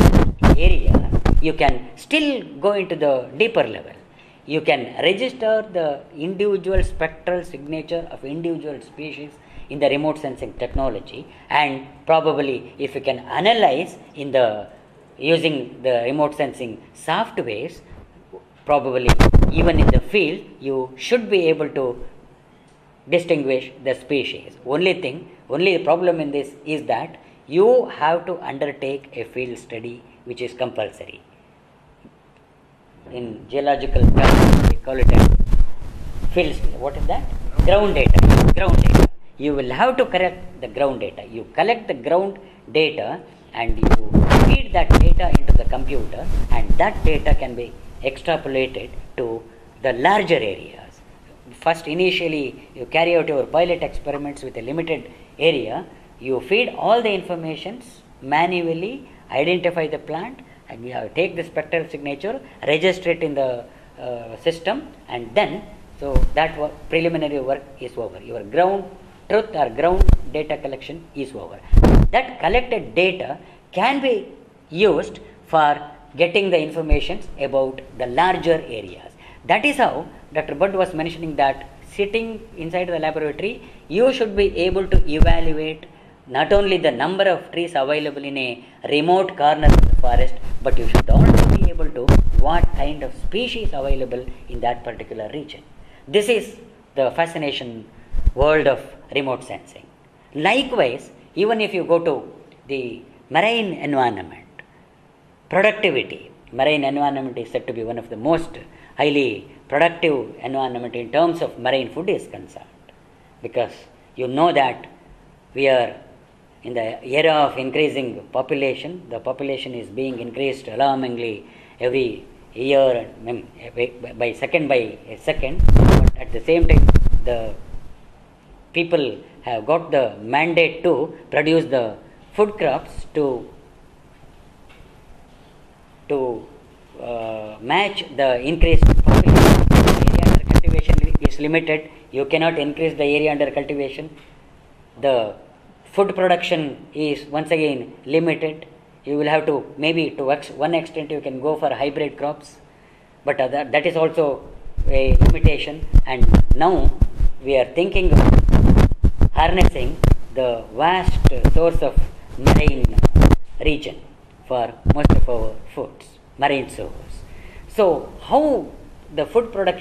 area, you can still go into the deeper level. You can register the individual spectral signature of individual species in the remote sensing technology, and probably if you can analyze in the using the remote sensing softwares, probably even in the field you should be able to distinguish the species. Only problem in this is that you have to undertake a field study, which is compulsory. In geological terms, we call it a field study. What is that? Ground data. You will have to collect the ground data. You collect the ground data and you feed that data into the computer, and that data can be extrapolated to the larger areas. First, initially, you carry out your pilot experiments with a limited area. You feed all the informations manually, identify the plant, and you have to take the spectral signature, register it in the system, and then, so that preliminary work is over. Your ground truth or ground data collection is over. That collected data can be used for getting the information about the larger areas. That is how Dr. Bhat was mentioning that sitting inside the laboratory, you should be able to evaluate not only the number of trees available in a remote corner of the forest, but you should also be able to what kind of species available in that particular region. This is the fascination world of remote sensing. Likewise, even if you go to the marine environment, productivity, marine environment is said to be one of the most highly productive environment in terms of marine food is concerned, because you know that we are in the era of increasing population. The population is being increased alarmingly every year, by second, but at the same time the people have got the mandate to produce the food crops to match the increased population. The area under cultivation is limited. You cannot increase the area under cultivation. The food production is once again limited. You will have to, maybe to one extent you can go for hybrid crops, but that is also a limitation. And now we are thinking of harnessing the vast source of marine region for most of our foods, marine source. So how the food production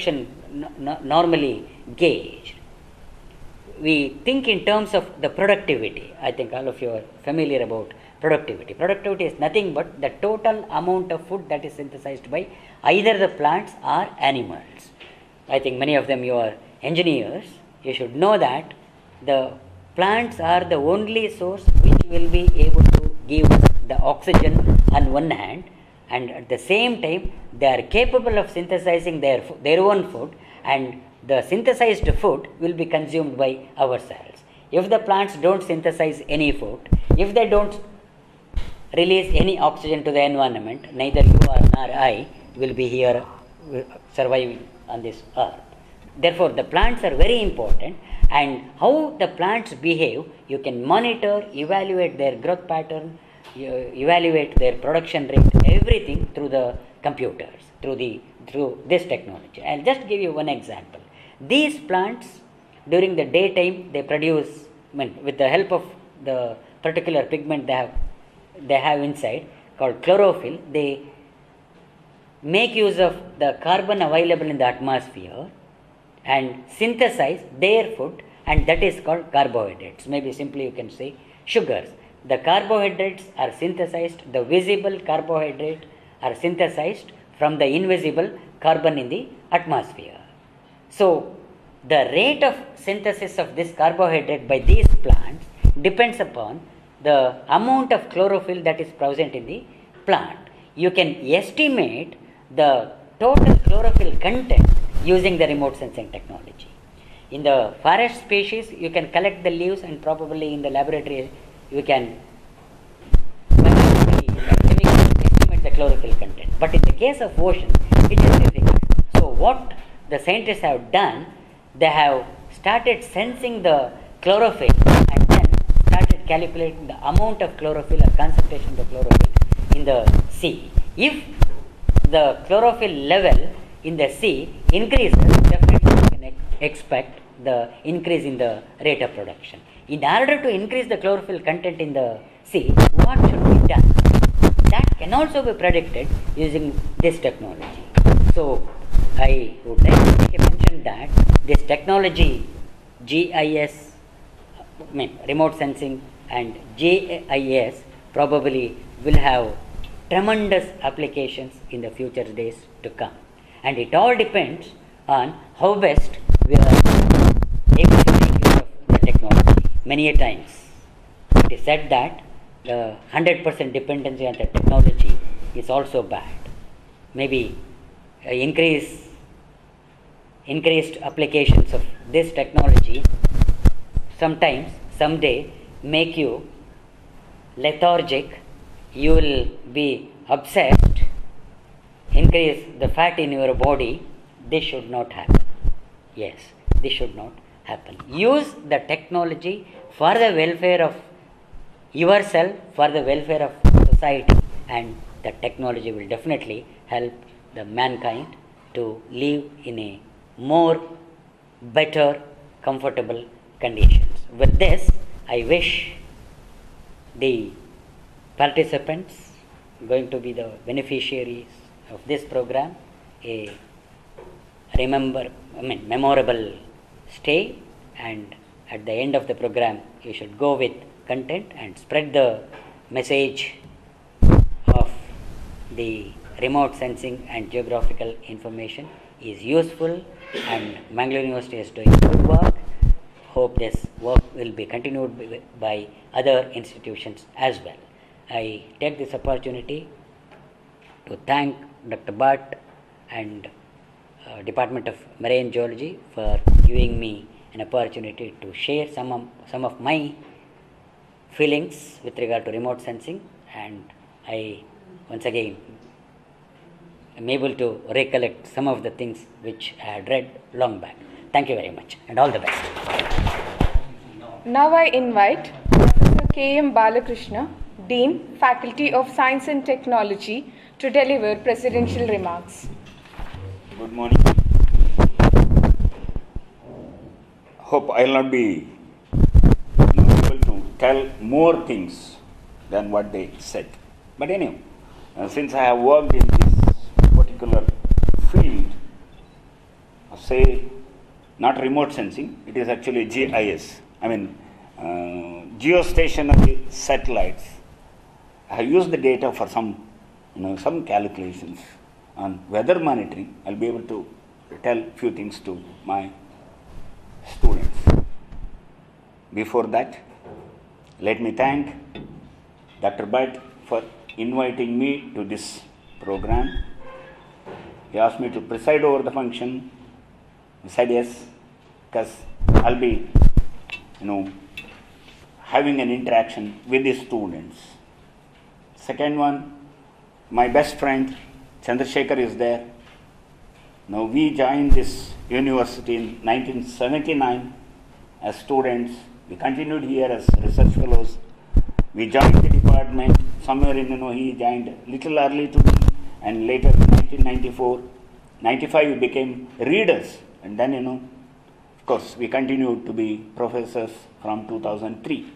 normally gauged. We think in terms of the productivity. I think all of you are familiar about productivity. Productivity is nothing but the total amount of food that is synthesized by either the plants or animals. I think many of them, you are engineers, you should know that the plants are the only source which will be able to give us the oxygen on one hand, and at the same time they are capable of synthesizing their own food, and the synthesized food will be consumed by ourselves. If the plants don't synthesize any food, if they don't release any oxygen to the environment, neither you nor I will be here surviving on this earth. Therefore, the plants are very important, and how the plants behave, you can monitor, evaluate their growth pattern, evaluate their production rate, everything through the computers, through this technology. I'll just give you one example. These plants, during the daytime, they produce, with the help of the particular pigment they have inside, called chlorophyll, they make use of the carbon available in the atmosphere and synthesize their food, and that is called carbohydrates. Maybe simply you can say sugars. The carbohydrates are synthesized, the visible carbohydrate are synthesized from the invisible carbon in the atmosphere. So, the rate of synthesis of this carbohydrate by these plants depends upon the amount of chlorophyll that is present in the plant. You can estimate the total chlorophyll content using the remote sensing technology. In the forest species, you can collect the leaves, and probably in the laboratory you can estimate the chlorophyll content. But in the case of ocean, it is difficult. So what the scientists have done, they have started sensing the chlorophyll and then started calculating the amount of chlorophyll or concentration of the chlorophyll in the sea. If the chlorophyll level in the sea increases, definitely you can expect the increase in the rate of production. In order to increase the chlorophyll content in the sea, what should be done? That can also be predicted using this technology. So, I would like to make a mention that this technology, GIS, remote sensing and GIS, probably will have tremendous applications in the future days to come. And it all depends on how best we are able to make use of the technology. Many a times it is said that the 100% dependency on the technology is also bad. Maybe increased applications of this technology sometimes, someday, make you lethargic, you will be obsessed, increase the fat in your body. This should not happen. Yes, this should not happen. Use the technology for the welfare of yourself, for the welfare of society, and the technology will definitely help the mankind to live in a more better, comfortable conditions. With this, I wish the participants going to be the beneficiaries of this program a memorable stay, and at the end of the program you should go with content and spread the message of the remote sensing and geographical information is useful, and Mangalore University is doing good work. Hope this work will be continued by other institutions as well. I take this opportunity to thank Dr. Bhat and Department of Marine Geology for giving me an opportunity to share some of my feelings with regard to remote sensing, and I once again am able to recollect some of the things which I had read long back. Thank you very much, and all the best. Now I invite Professor K.M. Balakrishna, Dean, Faculty of Science and Technology, to deliver presidential remarks. Good morning. Hope I will not be able to tell more things than what they said. But anyway, since I have worked in this particular field say, not remote sensing, it is actually GIS. I mean, geostationary satellites. I have used the data for some calculations on weather monitoring. I'll be able to tell a few things to my students. Before that, let me thank Dr. Bhat for inviting me to this program. He asked me to preside over the function. I said yes, because I'll be, having an interaction with the students. Second one, my best friend Chandrasekhar is there. Now we joined this university in 1979 as students. We continued here as research fellows. We joined the department somewhere in, he joined little early to me, and later in 1994, 95 we became readers, and then, of course, we continued to be professors from 2003.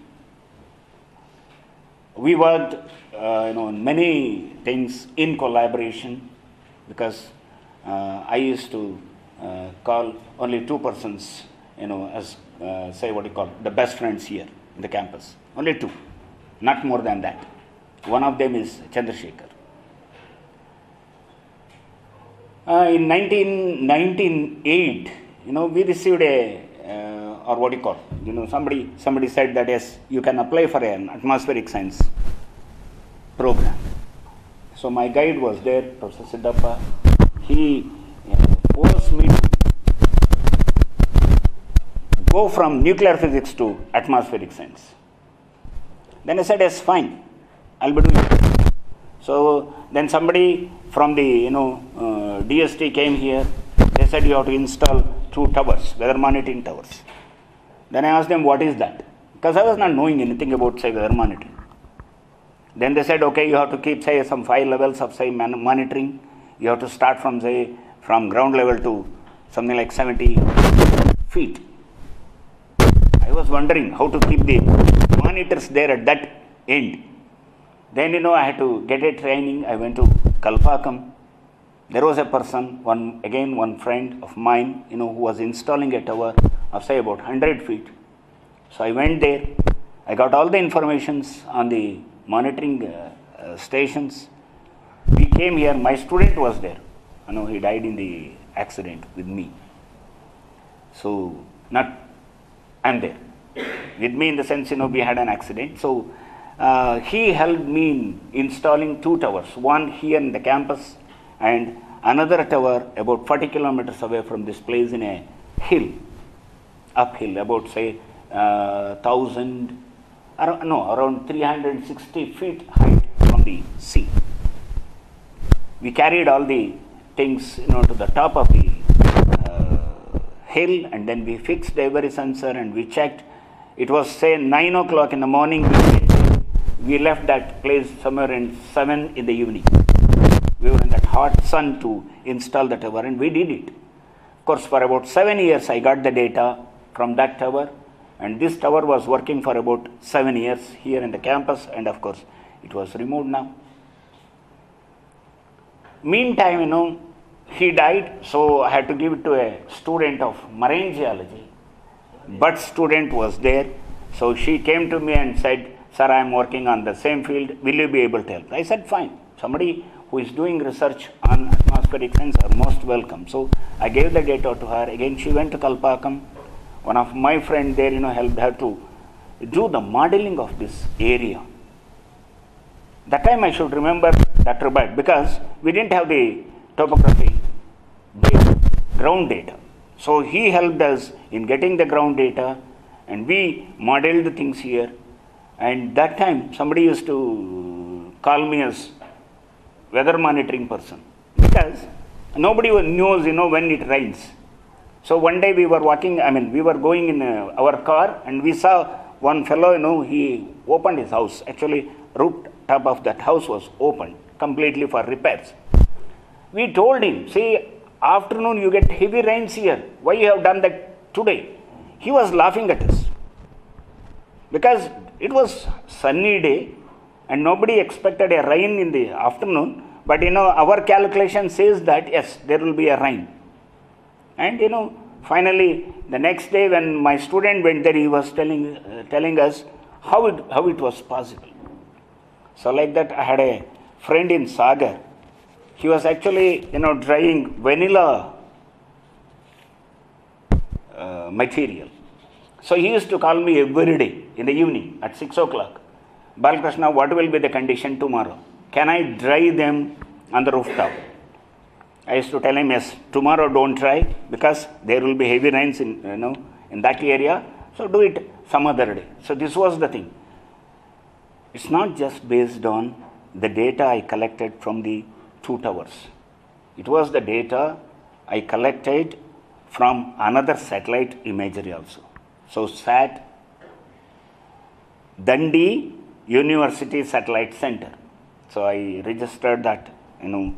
We worked, many things in collaboration, because I used to call only two persons, as the best friends here in the campus. Only two, not more than that. One of them is Chandrasekhar. In 1998, we received somebody said that yes, you can apply for an atmospheric science program. So my guide was there, Professor Siddhappa. He forced me to go from nuclear physics to atmospheric science. Then I said, yes, fine, I'll be doing it. So then somebody from the DST came here. They said you have to install 2 towers, weather monitoring towers. Then I asked them, what is that? Because I was not knowing anything about, weather monitoring. Then they said, okay, you have to keep, some 5 levels of, monitoring. You have to start from, from ground level to something like 70 feet. I was wondering how to keep the monitors there at that end. Then, I had to get a training. I went to Kalpakam. There was a person, one friend of mine, who was installing a tower of, about 100 feet. So I went there. I got all the informations on the monitoring stations. We came here. My student was there. He died in the accident with me. So, I'm there. With me in the sense, we had an accident. So, he helped me in installing 2 towers. One here in the campus and another tower about 40 kilometers away from this place in a hill, uphill, about around 360 feet height from the sea. We carried all the things, to the top of the hill, and then we fixed every sensor and we checked. It was 9 o'clock in the morning. We left that place somewhere in 7 in the evening. We were in that hot sun to install the tower, and we did it. Of course, for about 7 years, I got the data from that tower, and this tower was working for about 7 years here in the campus, and of course, it was removed now. Meantime, he died, so I had to give it to a student of marine geology. But student was there, so she came to me and said, sir, I am working on the same field, will you be able to help? I said, fine. Somebody who is doing research on atmospheric science are most welcome. So I gave the data to her. Again, she went to Kalpakam. One of my friends there, helped her to do the modeling of this area. That time I should remember Dr. Bhat, because we didn't have the topography data, ground data. So he helped us in getting the ground data, and we modeled the things here. And that time somebody used to call me as weather monitoring person, because nobody knows, when it rains. So one day we were we were going in our car, and we saw one fellow, he opened his house. Actually, rooftop of that house was open completely for repairs. We told him, see, afternoon you get heavy rains here. Why you have done that today? He was laughing at us, because it was sunny day and nobody expected a rain in the afternoon. But our calculation says that yes, there will be a rain. And finally, the next day when my student went there, he was telling us how it was possible. So like that, I had a friend in Sagar. He was actually, drying vanilla material. So he used to call me every day in the evening at 6 o'clock. Balakrishna, what will be the condition tomorrow? Can I dry them on the rooftop? I used to tell him, yes, tomorrow don't try because there will be heavy rains in that area. So do it some other day. So this was the thing. It's not just based on the data I collected from the 2 towers. It was the data I collected from another satellite imagery also. So SAT, Dundee University Satellite Center. So I registered that, in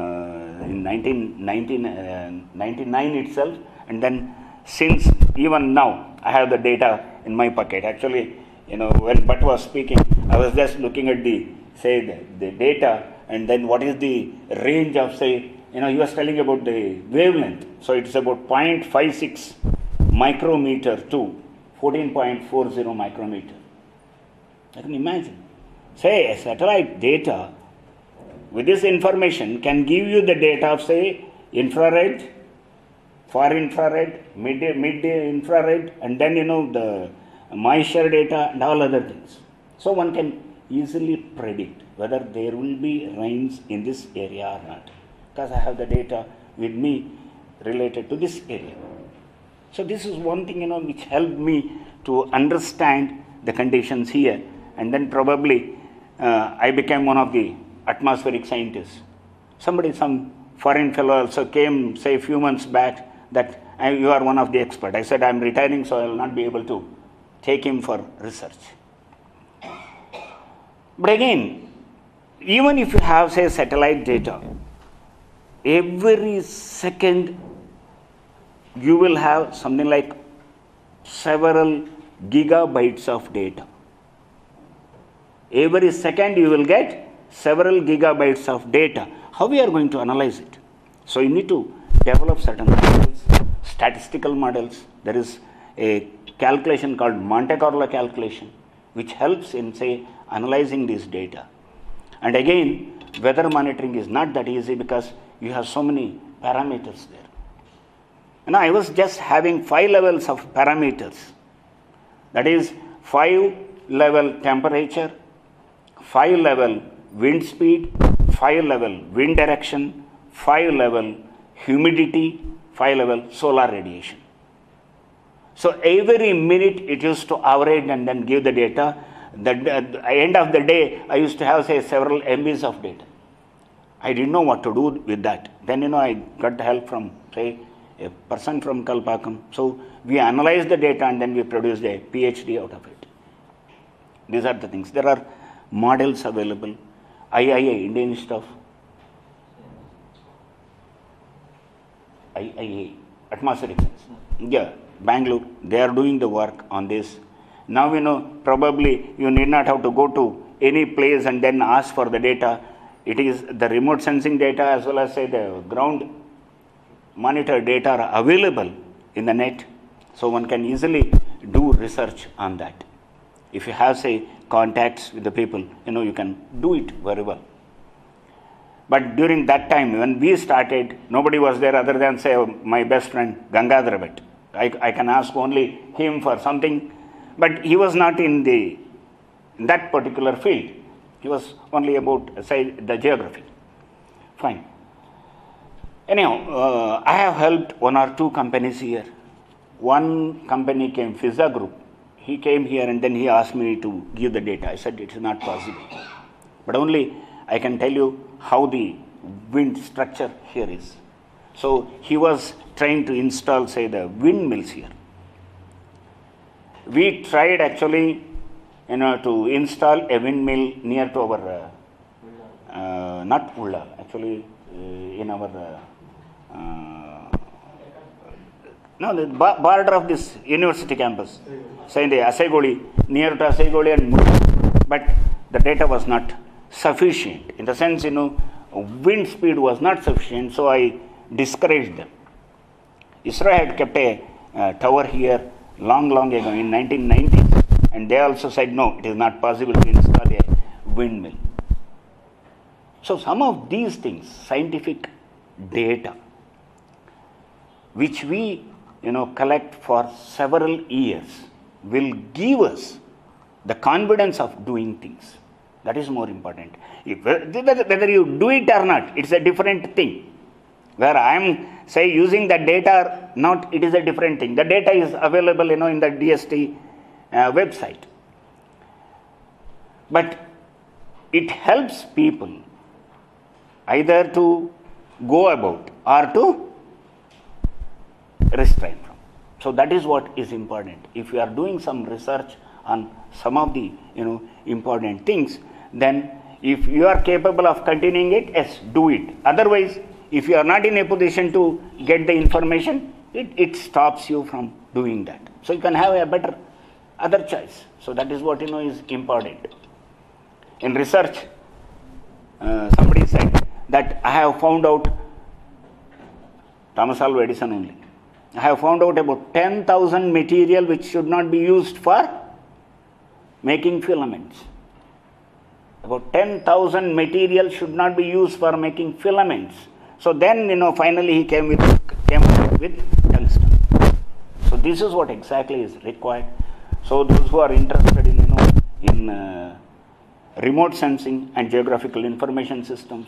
1999 itself, and then since even now I have the data in my pocket. Actually, when Bhat was speaking, I was just looking at the data, and then what is the range of he was telling about the wavelength. So it's about 0.56 micrometer to 14.40 micrometer. I can imagine. Say a satellite data with this information can give you the data of infrared, far infrared, mid infrared, and then the moisture data and all other things. So one can easily predict whether there will be rains in this area or not, because I have the data with me related to this area. So this is one thing which helped me to understand the conditions here, and then probably I became one of the atmospheric scientists. Some foreign fellow also came, a few months back, that you are one of the experts. I said, I am retiring, so I will not be able to take him for research. But again, even if you have, satellite data, every second you will have something like several gigabytes of data. Every second you will get several gigabytes of data. How we are going to analyze it? So you need to develop certain models, statistical models. There is a calculation called Monte Carlo calculation, which helps in analyzing this data. And again, weather monitoring is not that easy because you have so many parameters there. I was just having 5 levels of parameters. That is 5 level temperature, 5 level wind speed, 5 level wind direction, 5 level humidity, 5 level solar radiation. So every minute it used to average and then give the data. At the end of the day, I used to have several MBs of data. I didn't know what to do with that. Then I got help from a person from Kalpakam. So we analyzed the data and then we produced a PhD out of it. These are the things. There are models available. IIA, Indian Institute of IIA, Atmospheric Science. Yeah, Bangalore, they are doing the work on this. Now probably you need not have to go to any place and then ask for the data. It is the remote sensing data as well as the ground monitor data are available in the net. So one can easily do research on that. If you have contacts with the people, you can do it very well. But during that time when we started, nobody was there other than my best friend Gangadhara Bhat. I can ask only him for something, but he was not in that particular field. He was only about the geography. Fine. Anyhow, I have helped 1 or 2 companies here. One company came, Fizza Group. He came here and then he asked me to give the data. I said it is not possible. But only I can tell you how the wind structure here is. So he was trying to install, the windmills here. We tried actually, to install a windmill near to our, not Ulla, actually in our, the border of this university campus. In the Asegoli, near to Asegoli and Murra. But the data was not sufficient. In the sense, wind speed was not sufficient, so I discouraged them. ISRO had kept a tower here long ago in 1990s, and they also said no, it is not possible to install a windmill. So some of these things, scientific data, which we collect for several years, will give us the confidence of doing things. That is more important. Whether you do it or not, it's a different thing. Where I am, say, using the data or not, it is a different thing. The data is available, in the DST website. But it helps people either to go about or to restrain from. So that is what is important. If you are doing some research on some of the important things, then if you are capable of continuing it, yes, do it. Otherwise, if you are not in a position to get the information, it stops you from doing that. So you can have a better other choice. So that is what is important. In research, somebody said that I have found out, Thomas Alva Edison only, I have found out about 10,000 material which should not be used for making filaments. About 10,000 material should not be used for making filaments. So then, finally he came up with tungsten. So this is what exactly is required. So those who are interested in remote sensing and geographical information systems,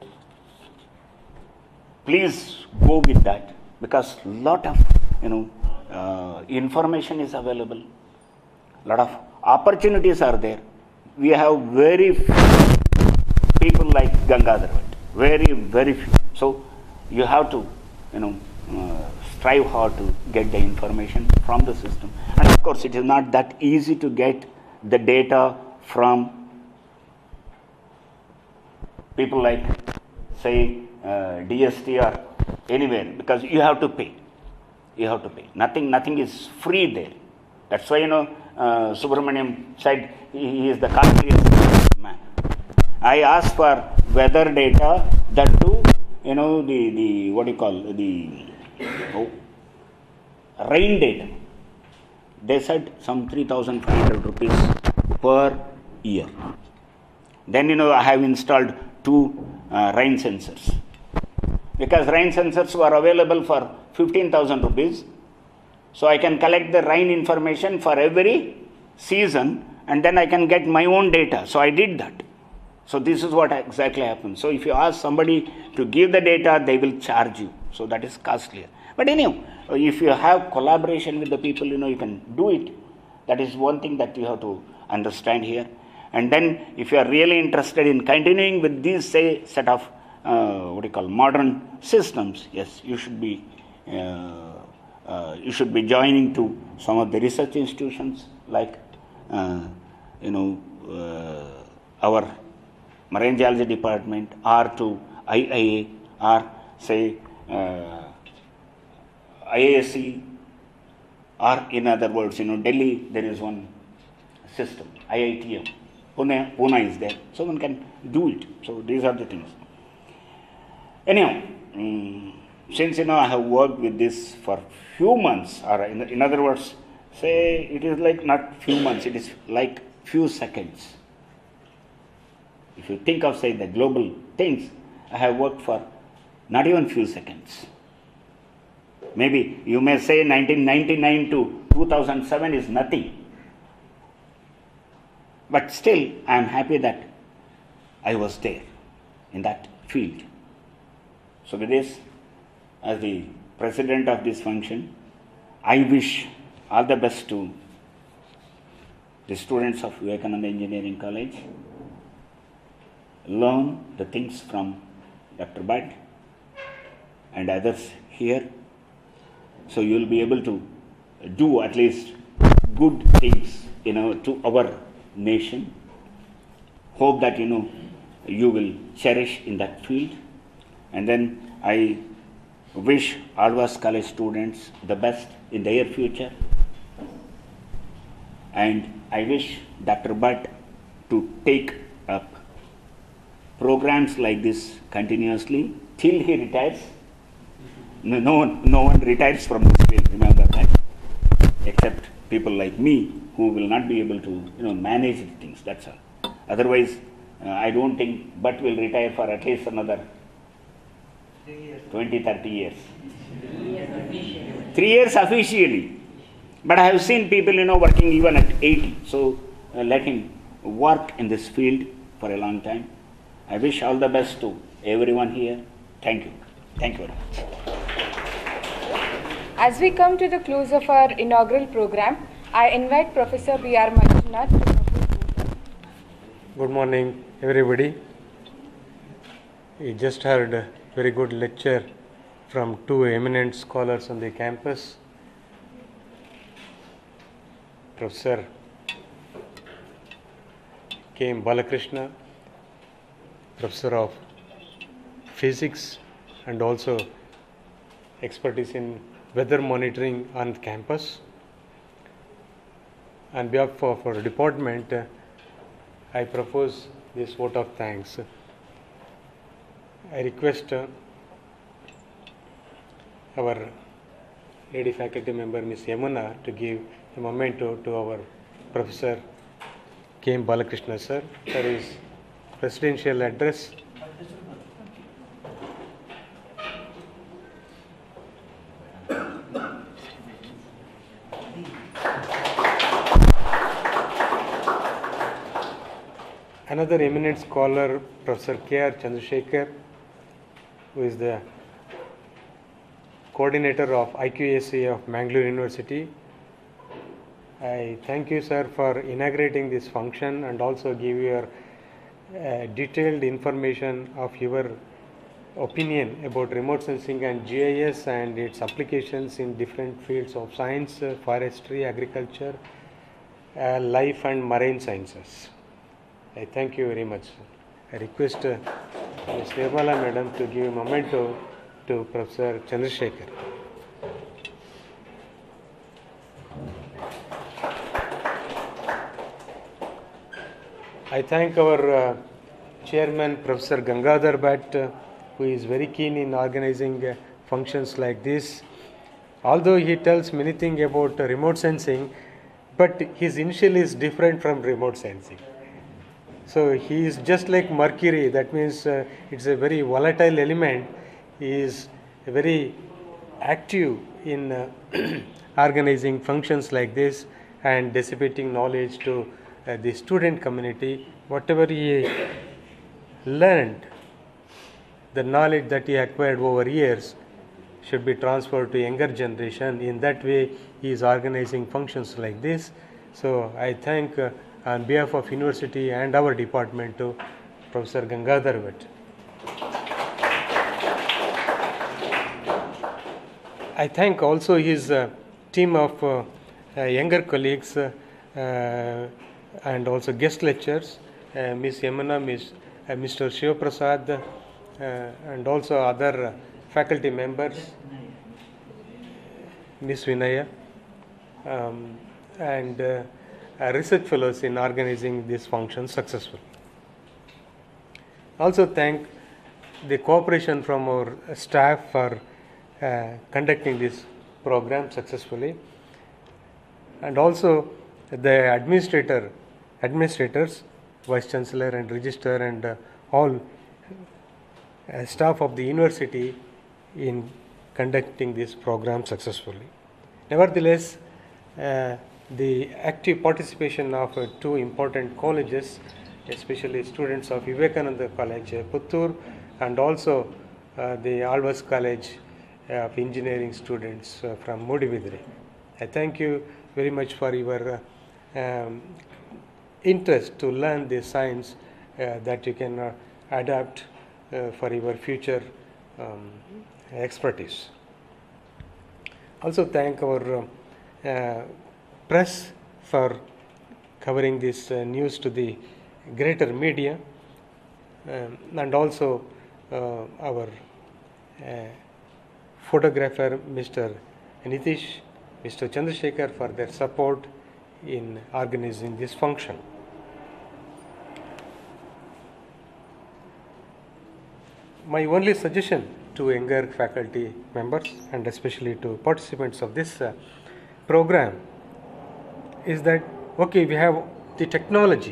please go with that, because lot of information is available, lot of opportunities are there. We have very few people like Gangadhara, very few. So you have to strive hard to get the information from the system. And of course, it is not that easy to get the data from people like, say, DST or anywhere, because you have to pay. Nothing is free there. That's why Subramaniam said he is the costliest man. I asked for weather data, that too, the what do you call, the rain data. They said some 3,500 rupees per year. Then I have installed 2 rain sensors, because rain sensors were available for 15,000 rupees. So I can collect the rain information for every season, and then I can get my own data. So I did that. So this is what exactly happens. So if you ask somebody to give the data, they will charge you. So that is costlier. But anyhow, if you have collaboration with the people, you can do it. That is one thing that you have to understand here. And then if you are really interested in continuing with these, say, set of modern systems, yes, you should be joining to some of the research institutions like our marine geology department, or to IIA, or say IASC, or in other words, Delhi, there is one system, IITM, Pune is there, so one can do it. So these are the things. Anyhow, since I have worked with this for few months, or in other words, say it is like not few months, it is like few seconds. If you think of, say, the global things, I have worked for not even few seconds. Maybe you may say 1999 to 2007 is nothing. But still, I am happy that I was there in that field. So with this, as the president of this function, I wish all the best to the students of Vivekananda Engineering College. Learn the things from Dr. Bhat and others here, so you will be able to do at least good things, to our nation. Hope that you will cherish in that field. And then I wish Alva's College students the best in their future. And I wish Dr. Bhat to take up programs like this continuously till he retires, no one retires from this field, remember that, except people like me who will not be able to manage things, that's all. Otherwise, I don't think Bhat will retire for at least another 20, 30 years. 3 years officially. But I have seen people, working even at 80. So let him work in this field for a long time. I wish all the best to everyone here. Thank you. Thank you very much. As we come to the close of our inaugural program, I invite Professor B.R. Manjunath to conclude. Good morning, everybody. We just heard a very good lecture from two eminent scholars on the campus, Professor K.M. Balakrishna, Professor of Physics and also expertise in weather monitoring on campus. On behalf of our department, I propose this vote of thanks. I request our lady faculty member Ms. Yamuna to give a memento to our Professor K. M. Balakrishna sir for his presidential address. Another eminent scholar, Professor K.R. Chandrasekhar, who is the coordinator of IQAC of Mangalore University. I thank you, sir, for inaugurating this function and also give your detailed information of your opinion about remote sensing and GIS and its applications in different fields of science, forestry, agriculture, life and marine sciences. I thank you very much. I request Ms. Nirmala Madam to give a memento to Professor Chandrasekhar. I thank our chairman, Professor Gangadhara Bhat, who is very keen in organizing functions like this. Although he tells many things about remote sensing, but his initial is different from remote sensing. So he is just like mercury, that means it's a very volatile element. He is very active in organizing functions like this and dissipating knowledge to the student community. Whatever he learned, the knowledge that he acquired over years should be transferred to younger generation. In that way, he is organizing functions like this. So I thank on behalf of university and our department to Professor Gangadhara Bhat. I thank also his team of younger colleagues and also guest lecturers, Ms. Yamuna, Mr. Shiva Prasad, and also other faculty members, Ms. Vinaya, and research fellows in organizing this function successfully. Also thank the cooperation from our staff for conducting this program successfully, and also the administrators, Vice Chancellor and Register and all staff of the university in conducting this program successfully. Nevertheless, the active participation of two important colleges, especially students of Vivekananda College, Puttur, and also the Alvas College of Engineering students from Mudibidri. I thank you very much for your interest to learn the science that you can adapt for your future expertise. Also thank our press for covering this news to the greater media, and also our photographer Mr. Nitish, Mr. Chandrasekhar for their support in organizing this function. My only suggestion to younger faculty members and especially to participants of this program is that, okay, we have the technology.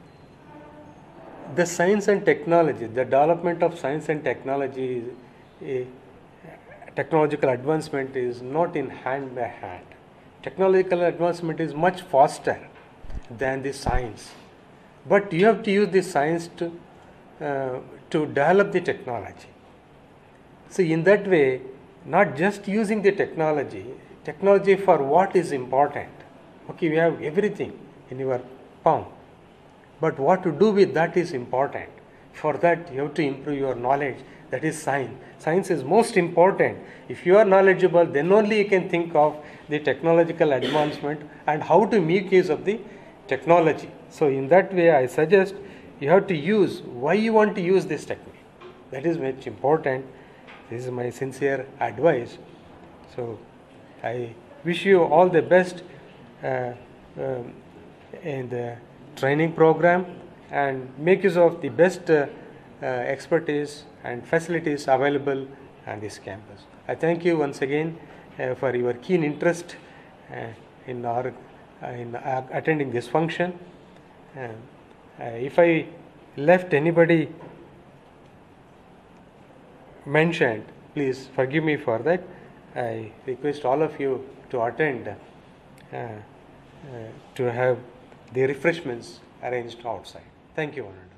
The science and technology, the development of science and technology, technological advancement is not in hand by hand. Technological advancement is much faster than the science. But you have to use the science to develop the technology. So in that way, not just using the technology for what is important. Okay, we have everything in your palm. But what to do with that is important. For that, you have to improve your knowledge. That is science. Science is most important. If you are knowledgeable, then only you can think of the technological advancement and how to make use of the technology. So in that way, I suggest you have to use why you want to use this technique. That is much important. This is my sincere advice. So I wish you all the best in the training program and make use of the best expertise and facilities available on this campus. I thank you once again for your keen interest in attending this function. If I left anybody mentioned, please forgive me for that. I request all of you to attend to have the refreshments arranged outside. Thank you, one and all.